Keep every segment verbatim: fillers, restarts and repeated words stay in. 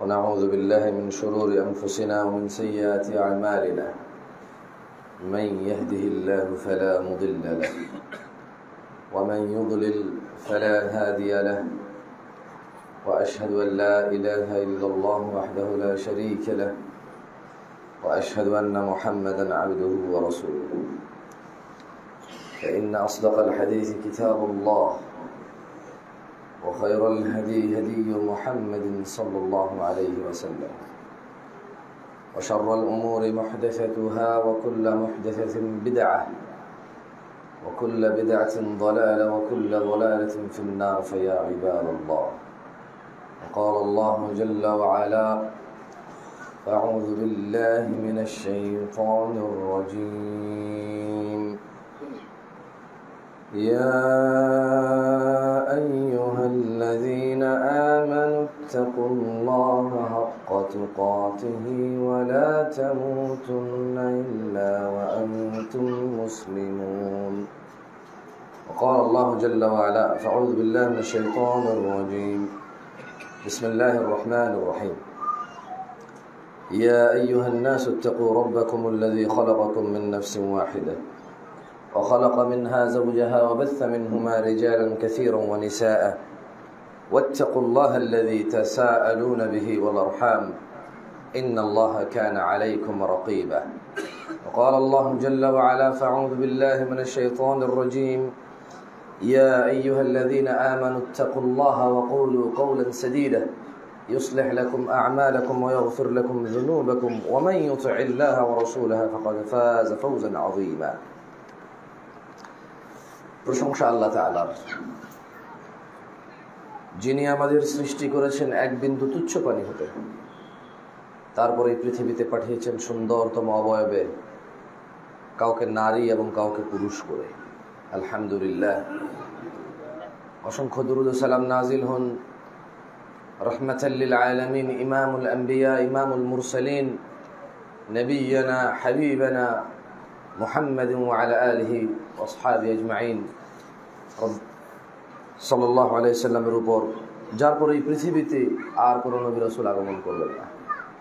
ونعوذ بالله من شرور أنفسنا ومن سيئات أعمالنا من يهده الله فلا مضل له ومن يضلل فلا هادي له وأشهد أن لا إله إلا الله وحده لا شريك له وأشهد أن محمدا عبده ورسوله فإن أصدق الحديث كتاب الله وخير الهدي هدي محمد صلى الله عليه وسلم وشر الأمور محدثتها وكل محدثة بدعة وكل بدعة ضلالة وكل ضلالة في النار فيا عباد الله وقال الله جل وعلا أعوذ بالله من الشيطان الرجيم يا أيها الذين آمنوا اتقوا الله حق تقاته ولا تموتن إلا وأنتم مسلمون وقال الله جل وعلا فأعوذ بالله من الشيطان الرجيم بسم الله الرحمن الرحيم يا أيها الناس اتقوا ربكم الذي خلقكم من نفس واحدة وخلق منها زوجها وبث منهما رجالا كثيرا ونساء واتقوا الله الذي تساءلون به والأرحام إن الله كان عليكم رقيبا وقال الله جل وعلا فأعوذ بالله من الشيطان الرجيم يا أيها الذين آمنوا اتقوا الله وقولوا قولا سديدا يصلح لكم أعمالكم ويغفر لكم ذنوبكم ومن يطع الله ورسوله فقد فاز فوزا عظيما প্রশংসা আল্লাহ তাআলার, যিনি আমাদের সৃষ্টি করেছেন এক বিন্দু তুচ্ছ পানি হতে, তারপরে এই পৃথিবীতে পাঠিয়েছেন সুন্দরতম অবয়বে, কাউকে নারী এবং কাউকে পুরুষ করে। আলহামদুলিল্লাহ, অসংখ্য দুরূদ ও সালাম নাজিল হন রাহমাতাল লিল আলামিন, ইমামুল আম্বিয়া, ইমামুল মুরসালিন, নবিয়্যানা হাবিবানা মুহাম্মাদিন ওয়া আলা আলিহি ওয়া আসহাবিহি আজমাইন সাল্লাল্লাহু আলাইহি সাল্লামের উপর, যার পরে এই পৃথিবীতে আর কোনো নবী রাসূল আগমন করবেন না,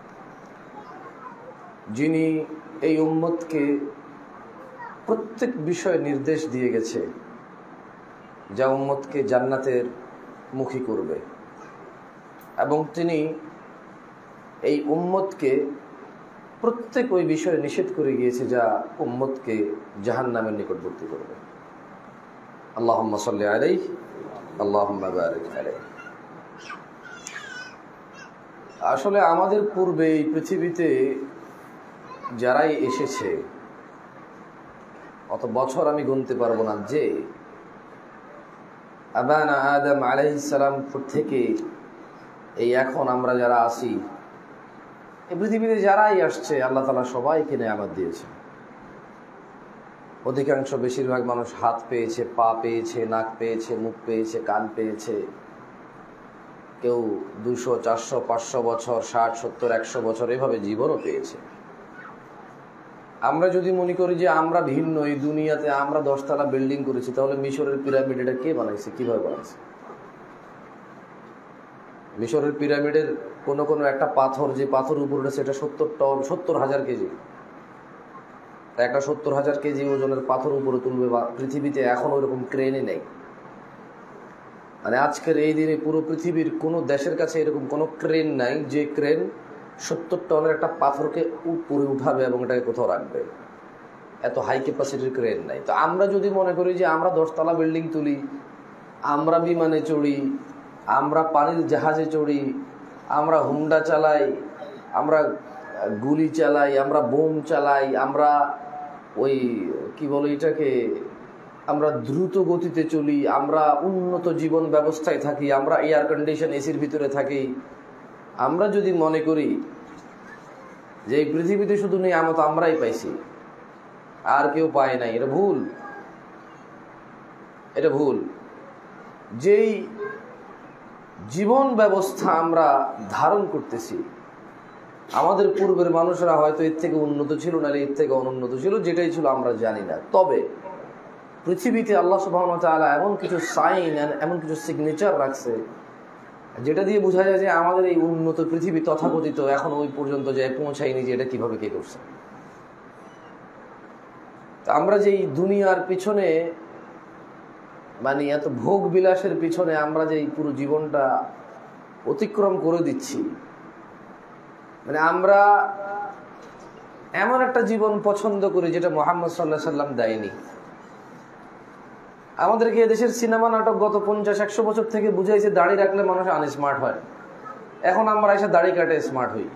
যিনি এই উম্মতকে প্রত্যেক বিষয়ে নির্দেশ দিয়ে গেছে যা উম্মতকে জান্নাতের মুখী করবে, এবং তিনি এই উম্মতকে প্রত্যেক ওই বিষয়ে নিষেধ করে গিয়েছে যা উম্মতকে জাহান্নামের নিকটবর্তী করবে। আল্লাহুম্মা সাল্লি আলাইহি আল্লাহুম্মা বারিক আলাইহি। আসলে আমাদের পূর্বে এই পৃথিবীতে যারাই এসেছে, অত বছর আমি গুনতে পারবো না, যে আবানা আদম আলাইহিস সালাম থেকে এই এখন আমরা যারা আছি, এই পৃথিবীতে যারাই আসছে আল্লাহ তাআলা সবাইকে নেয়ামত দিয়েছে। অধিকাংশ বেশিরভাগ মানুষ হাত পেয়েছে, পা পেয়েছে, নাক পেয়েছে, মুখ পেয়েছে, কান পেয়েছে। কেউ দুশো চারশো পাঁচশো বছর, ষাট সত্তর একশো বছর এভাবে জীবনও পেয়েছে। আমরা যদি মনে করি যে আমরা ভিন্ন, এই দুনিয়াতে আমরা দশতলা বিল্ডিং করেছি, তাহলে মিশরের পিরামিড এটা কে বানাইছে, কিভাবে বানাইছে? মিশরের পিরামিডের কোনো কোনো একটা পাথর, যে পাথর উপর উঠেছে, এটা সত্তর টন সত্তর হাজার কেজি একটা সত্তর হাজার কেজি ওজনের পাথর উপরে তুলবে, বা পৃথিবীতে এখন ওইরকম ক্রেনই নেই। মানে আজকের এই দিনে পুরো পৃথিবীর কোনো দেশের কাছে এরকম কোনো ক্রেন নাই যে ক্রেন সত্তর টনের একটা পাথরকে উপরে উঠাবে এবং এটাকে কোথাও রাখবে। এত হাই ক্যাপাসিটির ক্রেন নাই। তো আমরা যদি মনে করি যে আমরা দশতলা বিল্ডিং তুলি, আমরা বিমানে চড়ি, আমরা পানির জাহাজে চড়ি, আমরা হুন্ডা চালাই, আমরা গুলি চালাই, আমরা বোম চালাই, আমরা ওই কি বলে এটাকে, আমরা দ্রুত গতিতে চলি, আমরা উন্নত জীবন ব্যবস্থায় থাকি, আমরা এয়ার কন্ডিশন এসির ভিতরে থাকি, আমরা যদি মনে করি যে এই পৃথিবীতে শুধু নিয়ামত আমরাই পাইছি আর কেউ পায় নাই, এটা ভুল। এটা ভুল। যেই জীবন ব্যবস্থা আমরা ধারণ করতেছি, আমাদের পূর্বের মানুষরা হয়তো এর থেকে উন্নত ছিল, না এর থেকে অনুন্নত ছিল, যেটাই ছিল আমরা জানি না। তবে পৃথিবীতে আল্লাহ সুবহানাহু ওয়া তাআলা এমন কিছু সাইন, এমন কিছু সিগনেচার রাখছে যেটা দিয়ে বোঝা যায় যে আমাদের এই উন্নত পৃথিবী তথাকথিত এখন ওই পর্যন্ত যায় পৌঁছায়নি যে এটা কিভাবে কে করছে। আমরা যে দুনিয়ার পিছনে মানে এত ভোগ বিলাসের পিছনে আমরা যে পুরো জীবনটা অতিক্রম করে দিচ্ছি, মানে আমরা এমন একটা জীবন পছন্দ করি যেটা মুহাম্মদ সাল্লাল্লাহু আলাইহি সাল্লাম দেয়নি আমাদেরকে। এদেশের সিনেমা নাটক গত পঞ্চাশ একশো বছর থেকে বুঝাইছে দাড়ি রাখলে মানুষ আনস্মার্ট হয়, এখন আমরা এসে দাড়ি কাটে স্মার্ট হই।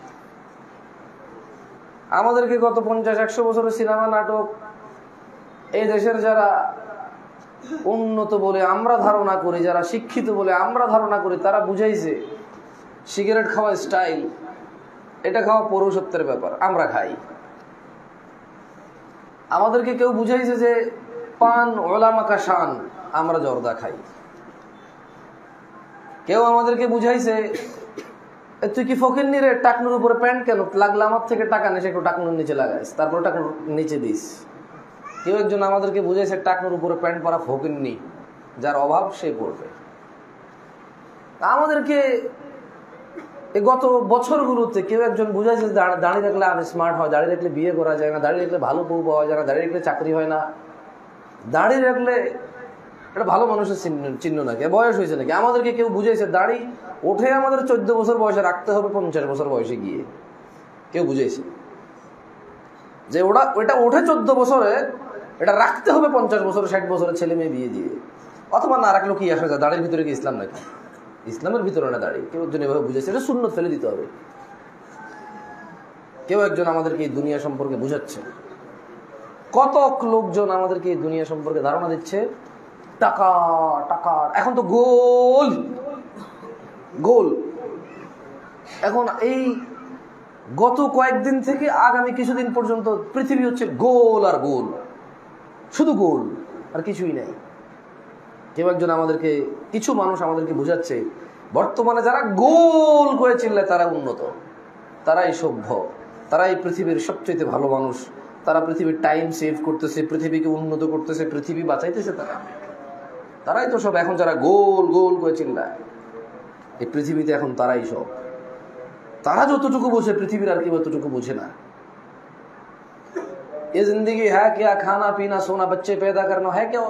আমাদেরকে গত পঞ্চাশ একশো বছরের সিনেমা নাটক এই দেশের যারা উন্নত বলে আমরা ধারণা করি, যারা শিক্ষিত বলে আমরা ধারণা করি, তারা বুঝাইছে সিগারেট খাওয়া স্টাইল, এটা খাওয়া পৌরসত্বের ব্যাপার, আমরা খাই। আমাদেরকে কেউ বুঝাইছে যে পান ওলামা কা শান, আমরা জর্দা খাই। কেউ আমাদেরকে বুঝাইছে তুই কি ফকিন্নি রে, টাকনুর উপরে প্যান্ট কেন লাগলে আমার থেকে টাকা নেই, একটু টাকনুর নিচে লাগাইস, তারপরে টাকনুর নিচে দিস। কেউ একজন আমাদেরকে বুঝাইছে টাকনুর উপরে প্যান্ট পরা ফকিন্নি, যার অভাব সে পড়বে। আমাদেরকে গত বছরগুলোতে কেউ একজন বুঝাইছে দাঁড়িয়ে রাখলে আনস্মার্ট হয়, দাঁড়িয়ে রাখলে বিয়ে করা যায় না, দাঁড়িয়ে রাখলে ভালো বউ পাওয়া যায় না, দাঁড়িয়ে রাখলে চাকরি হয় না, দাঁড়িয়ে রাখলে এটা ভালো মানুষের চিহ্ন নাকি, বয়স হয়েছে নাকি। আমাদেরকে কেউ বুঝাইছে দাড়ি ওঠে আমাদের চোদ্দ বছর বয়সে রাখতে হবে পঞ্চাশ বছর বয়সে গিয়ে। কেউ বুঝাইছে যে ওটা ওইটা ওঠে চোদ্দ বছরে, এটা রাখতে হবে পঞ্চাশ বছর ষাট বছরের ছেলে মেয়ে বিয়ে দিয়ে, অথবা না রাখলেও কি আসা যায়, দাড়ির ভিতরে কি ইসলাম নাকি? ইসলামের ভিতরে না দাড়ি। কেউ একজন এভাবে বুঝাইছে এটা সুন্নত ফেলে দিতে হবে। কেউ একজন আমাদেরকে এই দুনিয়া সম্পর্কে বুঝাচ্ছে। কত লোকজন আমাদেরকে এই দুনিয়া সম্পর্কে ধারণা দিচ্ছে টাকা টাকা। এখন তো গোল গোল, এখন এই গত কয়েকদিন থেকে আগামী কিছুদিন পর্যন্ত পৃথিবী হচ্ছে গোল আর গোল, শুধু গোল আর কিছুই নাই। কেউ একজন আমাদেরকে, কিছু মানুষ আমাদেরকে বুঝাচ্ছে বর্তমানে যারা গোল করে চিল্লায় তারা উন্নত, তারাই সভ্য, তারাই পৃথিবীর সবচেয়ে ভালো মানুষ, তারা পৃথিবীর টাইম সেভ করতেছে, পৃথিবীকে উন্নত করতেছে, পৃথিবী বাঁচাইতেছে, তারা তারাই তো সব। এখন যারা গোল গোল করে চিল্লায় এই পৃথিবীতে এখন তারাই সব। তারা যতটুকু বোঝে পৃথিবীর আর কেউ অতটুকু বোঝে না। এ জিন্দগি হ্যাঁ क्या, খানা পিনা সোনা बच्चे पैदा करना है क्या?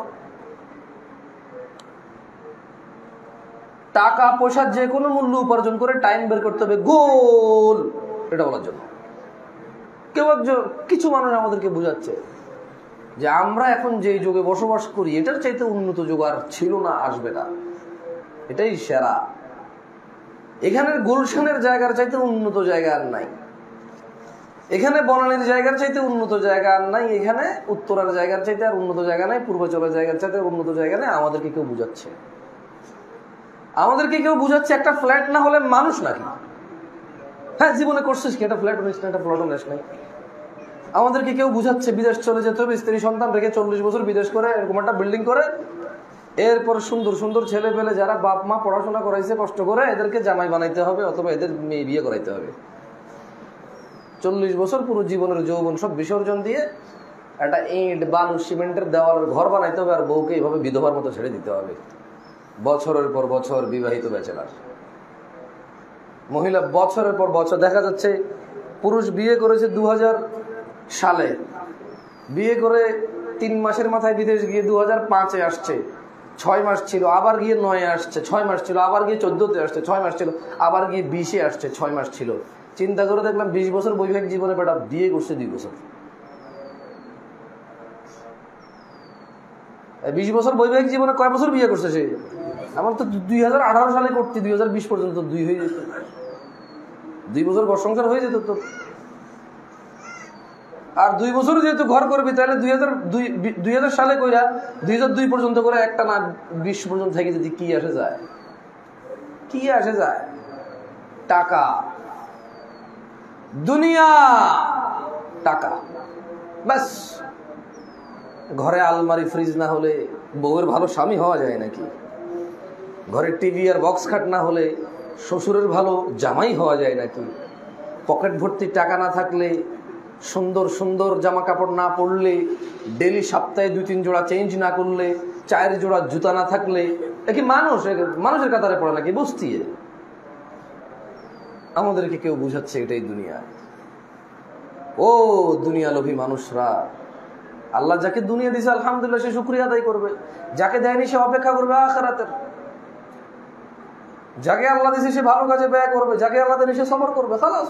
টাকা পয়সার যে কোনো মূল্য উপার্জন করে টাইম বের করতে হবে গোল, এটা বলার জন্য। কেউ একজন, কিছু মানুষ আমাদেরকে বুঝাচ্ছে যে আমরা এখন যে যুগে বসবাস করি এটার চাইতে উন্নত যুগ আর ছিল না, আসবে না, এটাই সেরা। এখানের গুলশানের জায়গার চাইতে উন্নত জায়গা আর নাই, এখানে বনানীর জায়গার চাইতে উন্নত জায়গা আর নাই, এখানে উত্তরার জায়গার চাইতে আর উন্নত জায়গা নাই, পূর্বাচলের জায়গার চাইতে উন্নত জায়গা নেই। আমাদেরকে কেউ বুঝাচ্ছে, আমাদেরকে কেউ বুঝাচ্ছে একটা ফ্ল্যাট না হলে মানুষ নাকি। হ্যাঁ, জীবনে করছিস কি একটা ফ্ল্যাট নিস না, একটা প্লটও নিস নাই। আমাদেরকে কেউ বুঝাচ্ছে বিদেশ চলে যেতে হবে, স্ত্রী সন্তান রেখে চল্লিশ বছর বিদেশ করে এরকম একটা বিল্ডিং করে, এরপর সুন্দর সুন্দর ছেলে পেলে যারা বাপ মা পড়াশোনা করাইছে কষ্ট করে, এদেরকে জামাই বানাইতে হবে অথবা এদের মেয়ে বিয়ে করাইতে হবে। চল্লিশ বছর পুরো জীবনের যৌবন সব বিসর্জন দিয়ে একটা ইট বালু সিমেন্টের দেওয়াল ঘর বানাইতে হবে, আর বউকে এইভাবে বিধবার মতো ছেড়ে দিতে হবে। বছরের পর বছর বিবাহিত ব্যাচেলার মহিলা, বছরের পর বছর দেখা যাচ্ছে পুরুষ বিয়ে করেছে দু হাজার সালে, বিয়ে করে তিন মাসের মাথায় বিদেশ গিয়ে দু হাজার পাঁচে আসছে, ছয় মাস ছিল, আবার গিয়ে নয়ে আসছে, ছয় মাস ছিল, আবার গিয়ে চোদ্দতে আসছে, ছয় মাস ছিল, আবার গিয়ে বিশে আসছে, ছয় মাস ছিল। চিন্তা করে দেখলাম বিশ বছর বৈবাহিক জীবনে বেটা বিয়ে করছে দুই বছর। বিশ বছর বৈবাহিক জীবনে কয় বছর বিয়ে করছে সে? আমার তো দুই হাজার আঠারো সালে করতে দুই হাজার বিশ পর্যন্ত দুই হয়ে যেত, দুই বছর ঘর সংসার হয়ে যেত তো। আর দুই বছর যেহেতু ঘর করবি তাহলে দুই হাজার দুই দুই হাজার সালে কইরা দুই হাজার দুই পর্যন্ত করে একটা না বিশ পর্যন্ত থেকে যদি কি আসে যায়, কি আসে যায়? টাকা, দুনিয়া, টাকা, ব্যাস। ঘরে আলমারি ফ্রিজ না হলে বউয়ের ভালো স্বামী হওয়া যায় নাকি? ঘরে টিভি আর বক্স খাট না হলে শ্বশুরের ভালো জামাই হওয়া যায় নাকি? পকেট ভর্তি টাকা না থাকলে, সুন্দর সুন্দর জামা কাপড় না পরলে, ডেলি সপ্তাহে দুই তিন জোড়া চেঞ্জ না করলে, চায়ের জোড়া জুতা না থাকলে, এ কি মানুষ? মানুষের কাতারে পড়ে নাকি বস্তি? আমাদেরকে কেউ বুঝাচ্ছে এটাই দুনিয়া। ও দুনিয়া লোভী মানুষরা, আল্লাহ যাকে দুনিয়া দিয়েছে আলহামদুলিল্লাহ সে শুকরিয়া আদায় করবে, যাকে দেয়নি সে অপেক্ষা করবে আখিরাতের। যাকে আল্লাহ দিয়েছে সে ভালো কাজে ব্যয় করবে, যাকে আল্লাহ দেয়নি সে সবর করবে। খালাস,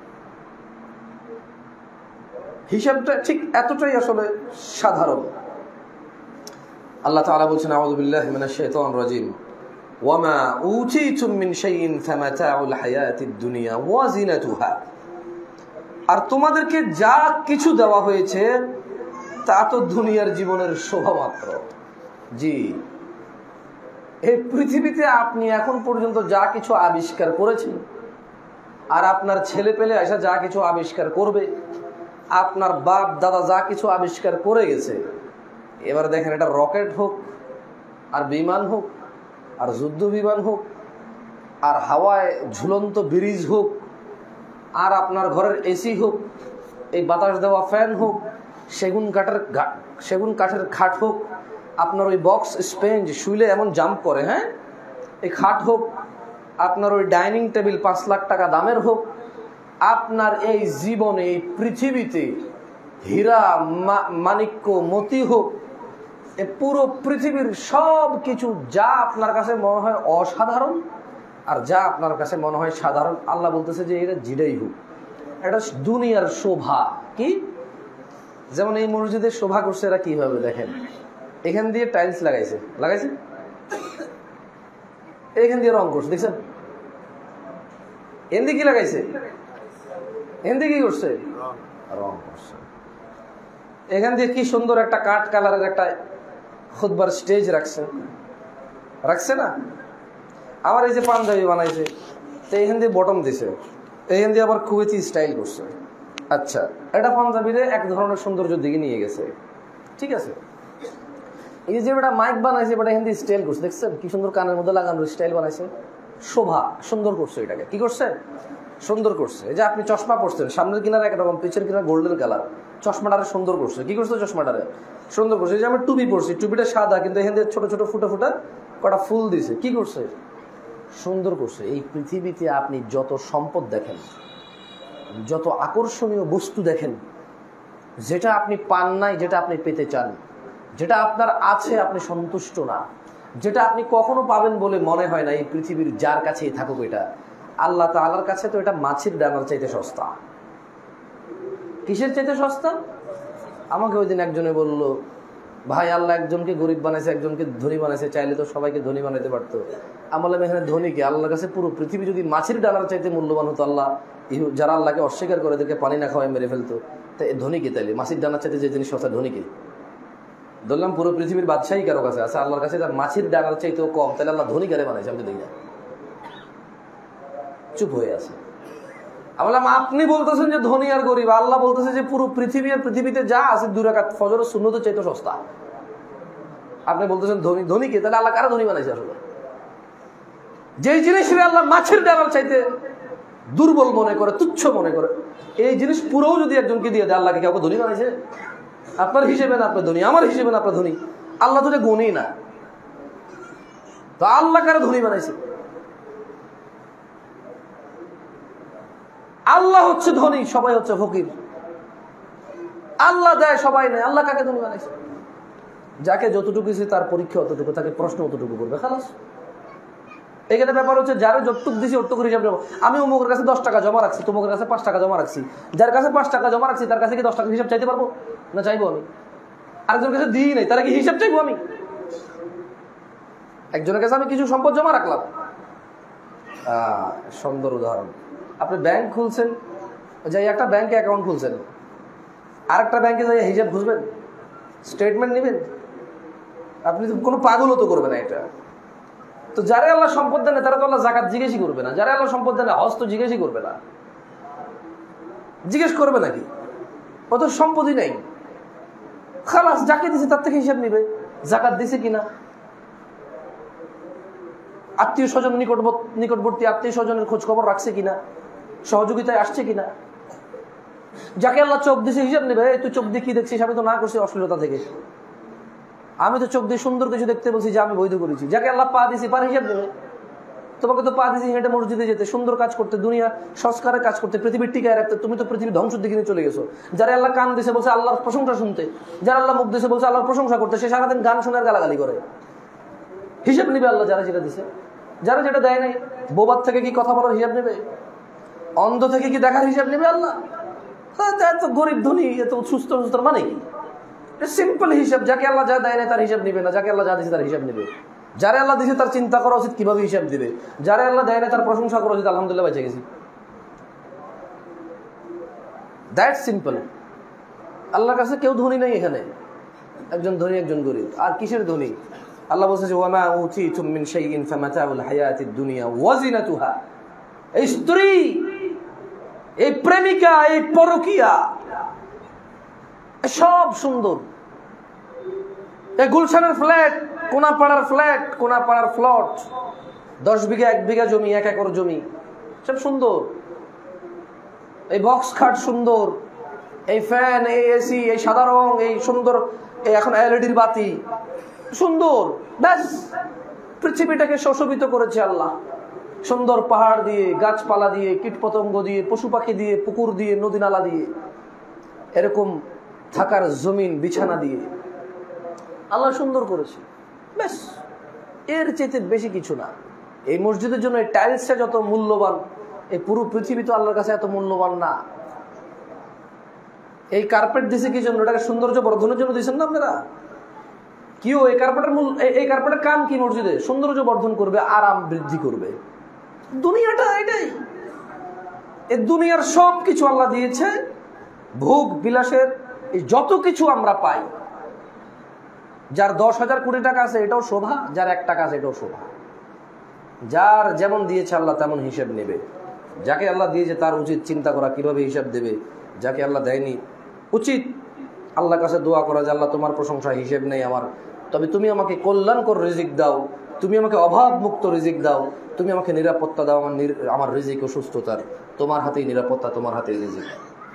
হিসাবটা ঠিক এতটাই আসলে সাধারণ। আল্লাহ তাআলা বলছেন আউযু বিল্লাহি মিনাশ শাইতানির রাজিম, ওয়ামা উতীতুম মিন শাইইন ফামাতাউল হায়াতিদ দুনিয়া ওয়া জিনাতুহা। আর তোমাদেরকে যা কিছু দেওয়া হয়েছে তা তো দুনিয়ার জীবনের শোভা মাত্র। জি, এই পৃথিবীতে আপনি এখন পর্যন্ত যা কিছু আবিষ্কার করেছেন, আর আপনার ছেলে পেলে এসে যা কিছু আবিষ্কার করবে, আপনার বাপ দাদা যা কিছু আবিষ্কার করে গেছে, এবার দেখেন এটা রকেট হোক, আর বিমান হোক, আর যুদ্ধ বিমান হোক, আর হাওয়ায় ঝুলন্ত ব্রিজ হোক, আর আপনার ঘরের এসি হোক, এই বাতাস দেওয়া ফ্যান হোক, সেগুন কাঠের সেগুন কাঠের খাট হোক, আপনার ওই বক্স স্পেঞ্জ শুইলে এমন জাম্প করে, হ্যাঁ, এই খাট হোক, আপনার ওই ডাইনিং টেবিল পাঁচ লাখ টাকা দামের হোক, আপনার এই জীবনে এই পৃথিবীতে হীরা মানিক্য মতি হোক, এ পুরো পৃথিবীর সব কিছু যা আপনার কাছে মনে হয় অসাধারণ আর যা আপনার কাছে মনে হয় সাধারণ, আল্লাহ বলতেছে যে এটা জিডাই হোক, এটা দুনিয়ার শোভা। কি যেমন এই মসজিদের শোভা করছে এরা কিভাবে দেখেন, এখান দিয়ে টাইলস লাগাইছে লাগাইছে এখান দিয়ে রং করছে, দেখছেন? এখান দিয়ে কি লাগাইছে, এখান দিয়ে কি করছে, রং করছে। এখান দিয়ে কি সুন্দর একটা কাঠ কালারের একটা খুতবার স্টেজ রাখছে, রাখছে না? আবার এই যে পাঞ্জাবি বানাইছে, তো এখান দিয়ে বটম দিছে, এখান দিয়ে আবার কুয়েতি স্টাইল করছে। আচ্ছা, এটা পাঞ্জাবিরে এক ধরনের সৌন্দর্যের দিকে নিয়ে গেছে, ঠিক আছে। এই যে বেটা মাইক বানাইছে, বেটা এখান দিয়ে স্টাইল করছে, দেখছেন কি সুন্দর কানের মধ্যে লাগানোর স্টাইল বানাইছে, শোভা সুন্দর করছে। এটাকে কি করছে, সুন্দর করছে। এই যে আপনি চশমা পরছেন, সামনের কিনারে একরকম, পিছের কিনারে গোল্ডেন কালার, চশমাটারে সুন্দর করছে। কি করছে, চশমাটারে সুন্দর করছে। এই যে আমি টুপি পরছি, টুপিটা সাদা কিন্তু এখান দিয়ে ছোট ছোট ফুটা ফুটা কটা ফুল দিছে, কি করছে, সুন্দর করছে। এই পৃথিবীতে আপনি যত সম্পদ দেখেন, যত আকর্ষণীয় বস্তু দেখেন, যেটা আপনি পান নাই, যেটা আপনি পেতে চান, যেটা আপনার আছে আপনি সন্তুষ্ট না, যেটা আপনি কখনো পাবেন বলে মনে হয় না, এই পৃথিবীর যার কাছেই থাকুক, এটা আল্লাহ তাআলার কাছে তো এটা মাছির ডানার চাইতে সস্তা। কিসের চাইতে সস্তা? আমাকে ওই দিন একজনে বলল, ভাই আল্লাহ একজনকে গরিব বানাইছে, একজনকে ধনী বানাইছে, চাইলে তো সবাইকে ধনী বানাইতে পারতো। আমি বললাম এখানে ধনী কি? আল্লাহর কাছে পুরো পৃথিবী যদি মাছির ডানার চাইতে মূল্যবান হতো, আল্লাহ যারা আল্লাহকে অস্বীকার করে এদেরকে পানি না খাওয়ায় মেরে ফেলতো, তাই ধনী কে? তাইলে মাছির ডানার চাইতে যে জিনিস সস্তা, ধনী কে? ধরলাম পুরো পৃথিবীর বাদশাহী কারো কাছে আছে, আল্লাহর কাছে তার মাছির ডানার চাইতেও কম, তাহলে আল্লাহ ধনী কারে বানাইছে? আমি দেখি না, চুপ হয়ে আছে। আমি বললাম আপনি বলতেছেন যে ধনী আর গরিব, আল্লাহ বলতেছে যে পুরো পৃথিবী আর পৃথিবীতে যা আছে দুই রাকাত ফজর ও সুন্নতের চাইতে সস্তা। আপনি বলতেছেন ধনী, ধনী কে? তাহলে আল্লাহ কারা ধনী বানাইছে? আসলে যেই জিনিস আল্লাহ মাছের ডানার চাইতে দুর্বল মনে করে, তুচ্ছ মনে করে, এই জিনিস পুরো যদি একজনকে দিয়ে দেয়, আল্লাহকে কাউকে ধনী বানাইছে? আপনার হিসেবে না আপনার ধনী, আমার হিসেবে না আপনার ধনী, আল্লাহ তো গুণই না, তো আল্লাহ কারা ধনী বানাইছে? আল্লাহ হচ্ছে ধনী, সবাই হচ্ছে ফকির। আল্লাহ দেয়, সবাই নেয়। আল্লাহ কাকে ধনী বানাইছে? যাকে যতটুকু দিয়েছে তার পরীক্ষা অতটুকু, তাকে প্রশ্ন অতটুকু করবে, খালাস। এখানে ব্যাপার হচ্ছে যারা যতটুকু দিয়েছি অতটুকু হিসাব নেব। আমি অমুকের কাছে দশ টাকা জমা রাখছি, তোমার কাছে পাঁচ টাকা জমা রাখছি, যার কাছে পাঁচ টাকা জমা রাখছি তার কাছে কি দশ টাকা হিসাব চাইতে পারবো না? চাইবো আমি? আরেকজনের কাছে দিই নাই, তারা কি হিসাব চাইবো আমি? একজনের কাছে আমি কিছু সম্পদ জমা রাখলাম, আহ সুন্দর উদাহরণ। আপনি ব্যাংক খুলছেন, যাই একটা ব্যাংকে অ্যাকাউন্ট খুলছেন, আরেকটা ব্যাংকে যাই হিসাব খুঁজবেন, স্টেটমেন্ট নেবেন? আপনি তো কোনো পাগলও তো করবে না এটা। তো যারা আল্লাহ সম্পদ দেন তারা তো আল্লাহ যাকাত জিজ্ঞেসই করবে না, যারা আল্লাহ সম্পদ দেন হজ তো জিজ্ঞেসই করবে না। জিজ্ঞেস করবে নাকি? অত সম্পদই নেই, খালাস। যাকে দিছে তার থেকে হিসাব নিবে, যাকাত দিছে কিনা, আত্মীয় স্বজন নিকটবর্তী নিকটবর্তী আত্মীয় স্বজনের খোঁজ খবর রাখছে কিনা, সহযোগিতায় আসছে কিনা। যাকে আল্লাহ চোখ দিছে হিসাব নেবে, তুই চোখ দিয়ে কি দেখছিস? আমি তো না করছি অশ্লীলতা থেকে, আমি তো চোখ দিয়ে সুন্দর কিছু দেখতে বলছি যে আমি বৈধ করেছি। যাকে আল্লাহ পা দিছি পার হিসাব নেবে, তোমাকে তো পা দিয়েছি হেঁটে মসজিদে যেতে, সুন্দর কাজ করতে, দুনিয়া সংস্কারের কাজ করতে, পৃথিবীর টিকায় রাখতে। তুমি তো পৃথিবী ধ্বংসের দিকে নিয়ে চলে গেছো। যারা আল্লাহ কান দিয়েছে বলছে আল্লাহর প্রশংসা শুনতে, যারা আল্লাহ মুখ দিয়েছে বলছে আল্লাহর প্রশংসা করতে, সে সারাদিন গান শোনার গালাগালি করে। হিসাব নিবে আল্লাহ যারা যেটা দিছে, যারা যেটা দেয় নাই। বোবার থেকে কি কথা বলার হিসাব নেবে? অন্ধ থেকে কি দেখার হিসাব নেবে আল্লাহ? এত গরিব ধনী, এত সুস্থ সুস্থ মানে কি? সিম্পল হিসাব। যাকে আল্লাহ যা দেয় না তার হিসাব নিবে না, যাকে আল্লাহ যা দিয়েছে তার হিসাব নেবে। যারা আল্লাহ দিয়েছে তার চিন্তা করা উচিত কিভাবে হিসাব দিবে, যারা আল্লাহ দেয় না তার প্রশংসা করা উচিত আলহামদুলিল্লাহ বেঁচে গেছি। That simple. আল্লাহর কাছে কেউ ধনী নেই এখানে, একজন ধনী একজন গরিব। আর কিসের ধনী? আল্লাহ বলছে যে ওয়ামা উতীতুম মিন শাইইন ফামাতাউল হায়াতিদ দুনিয়া ওয়া জিনাতুহা। এই স্ত্রী, এই প্রেমিকা, এই পরকীয়া সব সুন্দর। এই গুলশানের ফ্ল্যাট, কোনাপাড়ার ফ্ল্যাট, কোনাপাড়ার ফ্লট, দশ বিঘা এক বিঘা জমি, এক একর জমি, সব সুন্দর। এই বক্স খাট সুন্দর, এই ফ্যান, এই এসি, এই সাদা রং, এই সুন্দর, এই এখন এলইডির বাতি সুন্দর। ব্যাস, পৃথিবীটাকে সুশোভিত করেছে আল্লাহ। সুন্দর পাহাড় দিয়ে, গাছপালা দিয়ে, কীটপতঙ্গ দিয়ে, পশু পাখি দিয়ে, পুকুর দিয়ে, নদী নালা দিয়ে, এরকম থাকার জমিন বিছানা দিয়ে আল্লাহ সুন্দর করেছে। ব্যাস, এর চেয়ে বেশি কিছু না। এই মসজিদের জন্য এই টাইলসটা যত মূল্যবান, এই পুরো পৃথিবী তো আল্লাহর কাছে এত মূল্যবান না। এই কার্পেট দিছে কি জন্য? এটাকে সৌন্দর্য বর্ধনের জন্য দিয়েছেন না আপনারা? কিও এই কার্পেটের মূল, এই কার্পেটের কাম কি? মসজিদে সৌন্দর্য বর্ধন করবে, আরাম বৃদ্ধি করবে। দুনিয়াটা এটাই। এই দুনিয়ার সব কিছু আল্লাহ দিয়েছে ভোগ বিলাসের। এই যত কিছু আমরা পাই, যার দশ হাজার কোটি টাকা আছে এটাও শোভা, যার এক টাকা আছে এটাও শোভা। যার যেমন দিয়েছে আল্লাহ তেমন হিসাব নেবে। যাকে আল্লাহ দিয়েছে তার উচিত চিন্তা করা কিভাবে হিসাব দেবে। যাকে আল্লাহ দেয়নি উচিত আল্লাহর কাছে দোয়া করা যে আল্লাহ তোমার প্রশংসা হিসেব নেই আমার, তবে তুমি আমাকে কল্যাণকর রিজিক দাও, তুমি আমাকে অভাব মুক্ত রিজিক দাও, তুমি আমাকে নিরাপত্তা দাও আমার আমার রিজিক ও সুস্থতার। তোমার হাতেই নিরাপত্তা, তোমার হাতেই রিজিক।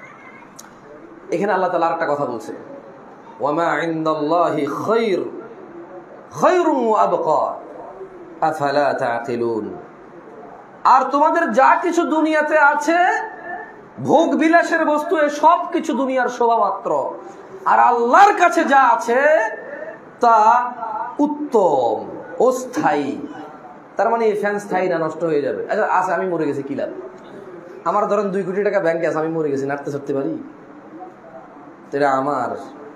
এখানে আল্লাহ তাআলা আরেকটা কথা বলছে, ওয়ামা ইনদাল্লাহি খায়র খায়রুন ওয়া আবকা আফালা তাআকিলুন। আর তোমাদের যা কিছু দুনিয়াতে আছে ভোগ বিলাসের বস্তু, এ সব কিছু দুনিয়ার শোভা মাত্র। আর আল্লাহর কাছে যা আছে তা উত্তম ও স্থায়ী। তার মানে এই ফ্যান স্থায়ী না, নষ্ট হয়ে যাবে। আচ্ছা আচ্ছা আমি মরে গেছি কি লাভ? আমার ধরেন দুই কোটি টাকা ব্যাংকে আছে, আমি মরে গেছি, নাড়তে ছাড়তে পারি? এটা আমার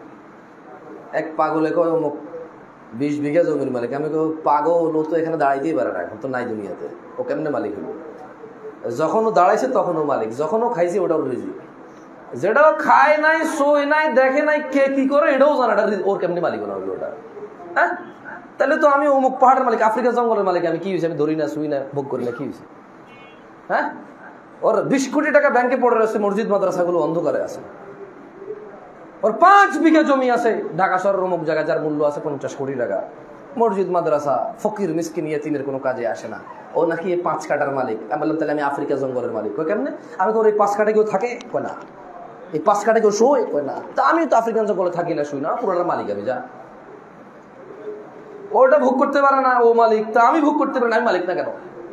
এক পাগলে কয় অমুক বিশ বিঘা জমির মালিক। আমি কই পাগল, ও তো এখানে দাঁড়াইতেই পারে না, এখন তো নাই দুনিয়াতে, ও কেমনে মালিক হলো? যখন ও দাঁড়াইছে তখনও মালিক, যখন ও খাইছে ওটাও রিজিক। যেটাও খায় নাই, শোয় নাই, দেখে নাই, কে কি করে এটাও জানা, ওর কেমনে মালিক হলো ওটা? হ্যাঁ, তাহলে তো আমি অমুক পাহাড়ের মালিক, আফ্রিকা জঙ্গলের মালিক, আমি কি হয়েছে? আমি ধরি না, শুই না, ভোগ করি না, কি হয়েছে? হ্যাঁ, ওর বিশ কোটি টাকা ব্যাংকে পড়ে রয়েছে, মসজিদ মাদ্রাসাগুলো অন্ধকারে আছে। ওর পাঁচ বিঘা জমি আছে ঢাকা শহরের অমুক জায়গায়, যার মূল্য আছে পঞ্চাশ কোটি টাকা। মসজিদ মাদ্রাসা, ফকির মিসকিন ইয়াতীমের কোনো কাজে আসে না। ও নাকি এই পাঁচ কাটার মালিক। আমি বললাম তাহলে আমি আফ্রিকা জঙ্গলের মালিক। কই কেমনে? আমি ওর এই পাঁচ কাটে কেউ থাকে? কয় না। এই পাঁচ কাটে কেউ শোয়? কয় না। তা আমি তো আফ্রিকান জঙ্গলে থাকি না, শুই না, পুরোটার মালিক আমি। যা, ওটা ভোগ করতে পারে না, ও মালিক, তা আমি ভোগ করতে পারি না, আমি মালিক না কেন?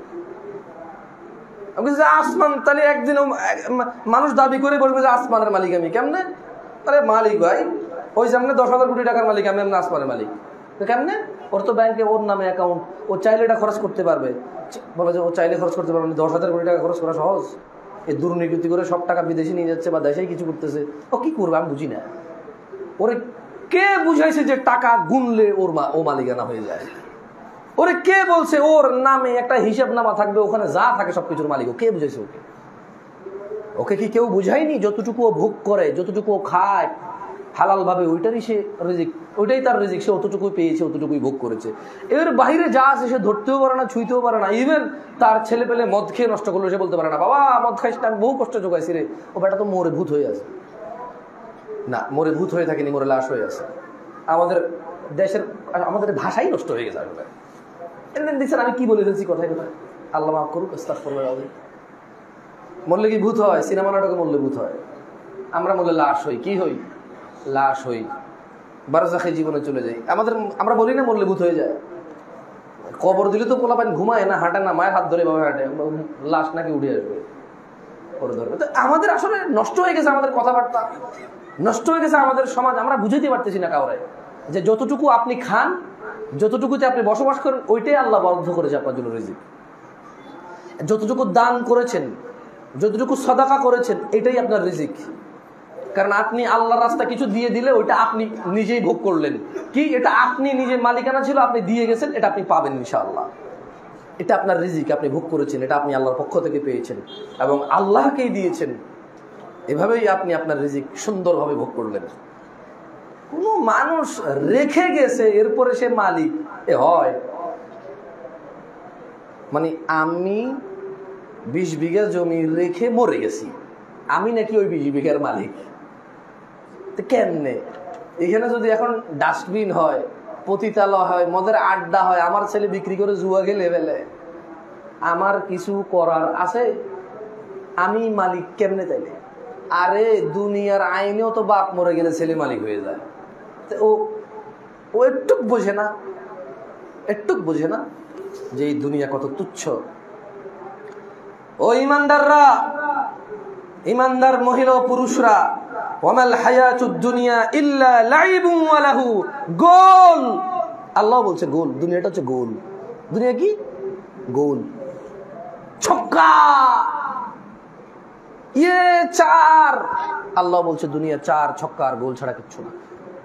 আমি আসমান, তাহলে একদিন মানুষ দাবি করে বলবে যে আসমানের মালিক আমি। কেমনে? আরে মালিক ভাই, ওই সামনে দশ হাজার কোটি টাকার মালিক, আমি এমনি আসমানের মালিক। কেমনে? ওর তো ব্যাংকে ওর নামে অ্যাকাউন্ট, ও চাইলে এটা খরচ করতে পারবে। বলে যে ও চাইলে খরচ করতে পারবে, দশ হাজার কোটি টাকা খরচ করা সহজ? এই দুর্নীতি করে সব টাকা বিদেশে নিয়ে যাচ্ছে বা দেশেই কিছু করতেছে, ও কি করবে আমি বুঝি না। ওরে কে বুঝাইছে যে টাকা গুনলে ওর ও মালিকানা হয়ে যায়? ওরে কে বলছে ওর নামে একটা হিসাব নামা থাকবে, ওখানে যা থাকে সবকিছুর মালিক? ও কে বুঝাইছে ওকে? ওকে কি কেউ বুঝায়নি? যতটুকু ও ভোগ করে, যতটুকু ও খায় হালাল ভাবে, ওইটারই সে রিজিক, ওইটাই তার রিজিক। সে অতটুকুই পেয়েছে, অতটুকুই ভোগ করেছে। এর বাইরে যা আছে সে ধরতেও পারে না, ছুঁইতেও পারে না। ইভেন তার ছেলে পেলে মদ খেয়ে নষ্ট করলো, সে বলতে পারে না বাবা মদ খাইস না, আমি বহু কষ্ট জোগাইছি রে। ও বেটা তো মরে ভূত হয়ে আছে। না, মরে ভূত হয়ে থাকেনি, মরে লাশ হয়ে আছে। আমাদের দেশের, আমাদের ভাষাই নষ্ট হয়ে গেছে। দেখছেন আমি কি বলে ফেলছি কথায় কথায়, আল্লাহ মাফ করুক, আস্তাগফিরুল্লাহ। মরলে কি ভূত হয়? সিনেমা নাটকে মরলে ভূত হয়, আমরা মরলে লাশ হই। কি হই? লাশ হই, বারজাখী জীবনে চলে যাই। আমাদের আমরা বলি না মরলে ভূত হয়ে যায়। কবর দিলে তো পোলাপান ঘুমায় না, হাঁটে না, মায়ের হাত ধরে ভাবে হাঁটে, লাশ নাকি উঠে আসবে করে ধরবে। তো আমাদের আসলে নষ্ট হয়ে গেছে আমাদের কথাবার্তা, নষ্ট হয়ে গেছে আমাদের সমাজ। আমরা বুঝাইতে পারতেছি না কাউরে যে যতটুকু আপনি খান, যতটুকুতে আপনি বসবাস করেন, ওইটাই আল্লাহ বরাদ্দ করেছে আপনার জন্য রিজিক। যতটুকু দান করেছেন, যতটুকু সাদাকা করেছেন, এটাই আপনার রিজিক। কারণ আপনি আল্লাহর রাস্তা কিছু দিয়ে দিলে ওইটা আপনি নিজেই ভোগ করলেন। কি এটা আপনি নিজের মালিকানা ছিল, আপনি দিয়ে গেছেন, এটা আপনি পাবেন ইনশাআল্লাহ। এটা আপনার রিজিক, আপনি ভোগ করেছেন, এটা আপনি আল্লাহর পক্ষ থেকে পেয়েছেন এবং আল্লাহকেই দিয়েছেন। এভাবেই আপনি আপনার রিজিক সুন্দরভাবে ভোগ করলেন। কোনো মানুষ রেখে গেছে এরপরে সে মালিক এ হয়? মানে আমি বিশ বিঘা জমি রেখে মরে গেছি, আমি নাকি ওই বিশ বিঘার মালিক? কেমনে? এখানে যদি এখন ডাস্টবিন হয়, পতিতালয় হয়, মদের আড্ডা হয়, আমার ছেলে বিক্রি করে জুয়া খেলে ফেলে, আমার কিছু করার আছে? আমি মালিক কেমনে তাইলে? আরে দুনিয়ার আইনেও তো বাপ মরে গেলে ছেলে মালিক হয়ে যায়। ও ও একটুক বোঝে না, একটুক বোঝে না যে এই দুনিয়া কত তুচ্ছ। ও ইমানদাররা, ইমানদার মহিলা ও পুরুষরা, ওয়ামাল হায়াতুদ দুনিয়া ইল্লা লাইবুন ওয়া লাহু, গোল। আল্লাহ বলছে গোল, দুনিয়াটা হচ্ছে গোল। দুনিয়া কি? গোল। ছক্কা, ইয়ে চার। আল্লাহ বলছে দুনিয়া চার, ছক্কা আর গোল ছাড়া কিচ্ছু না।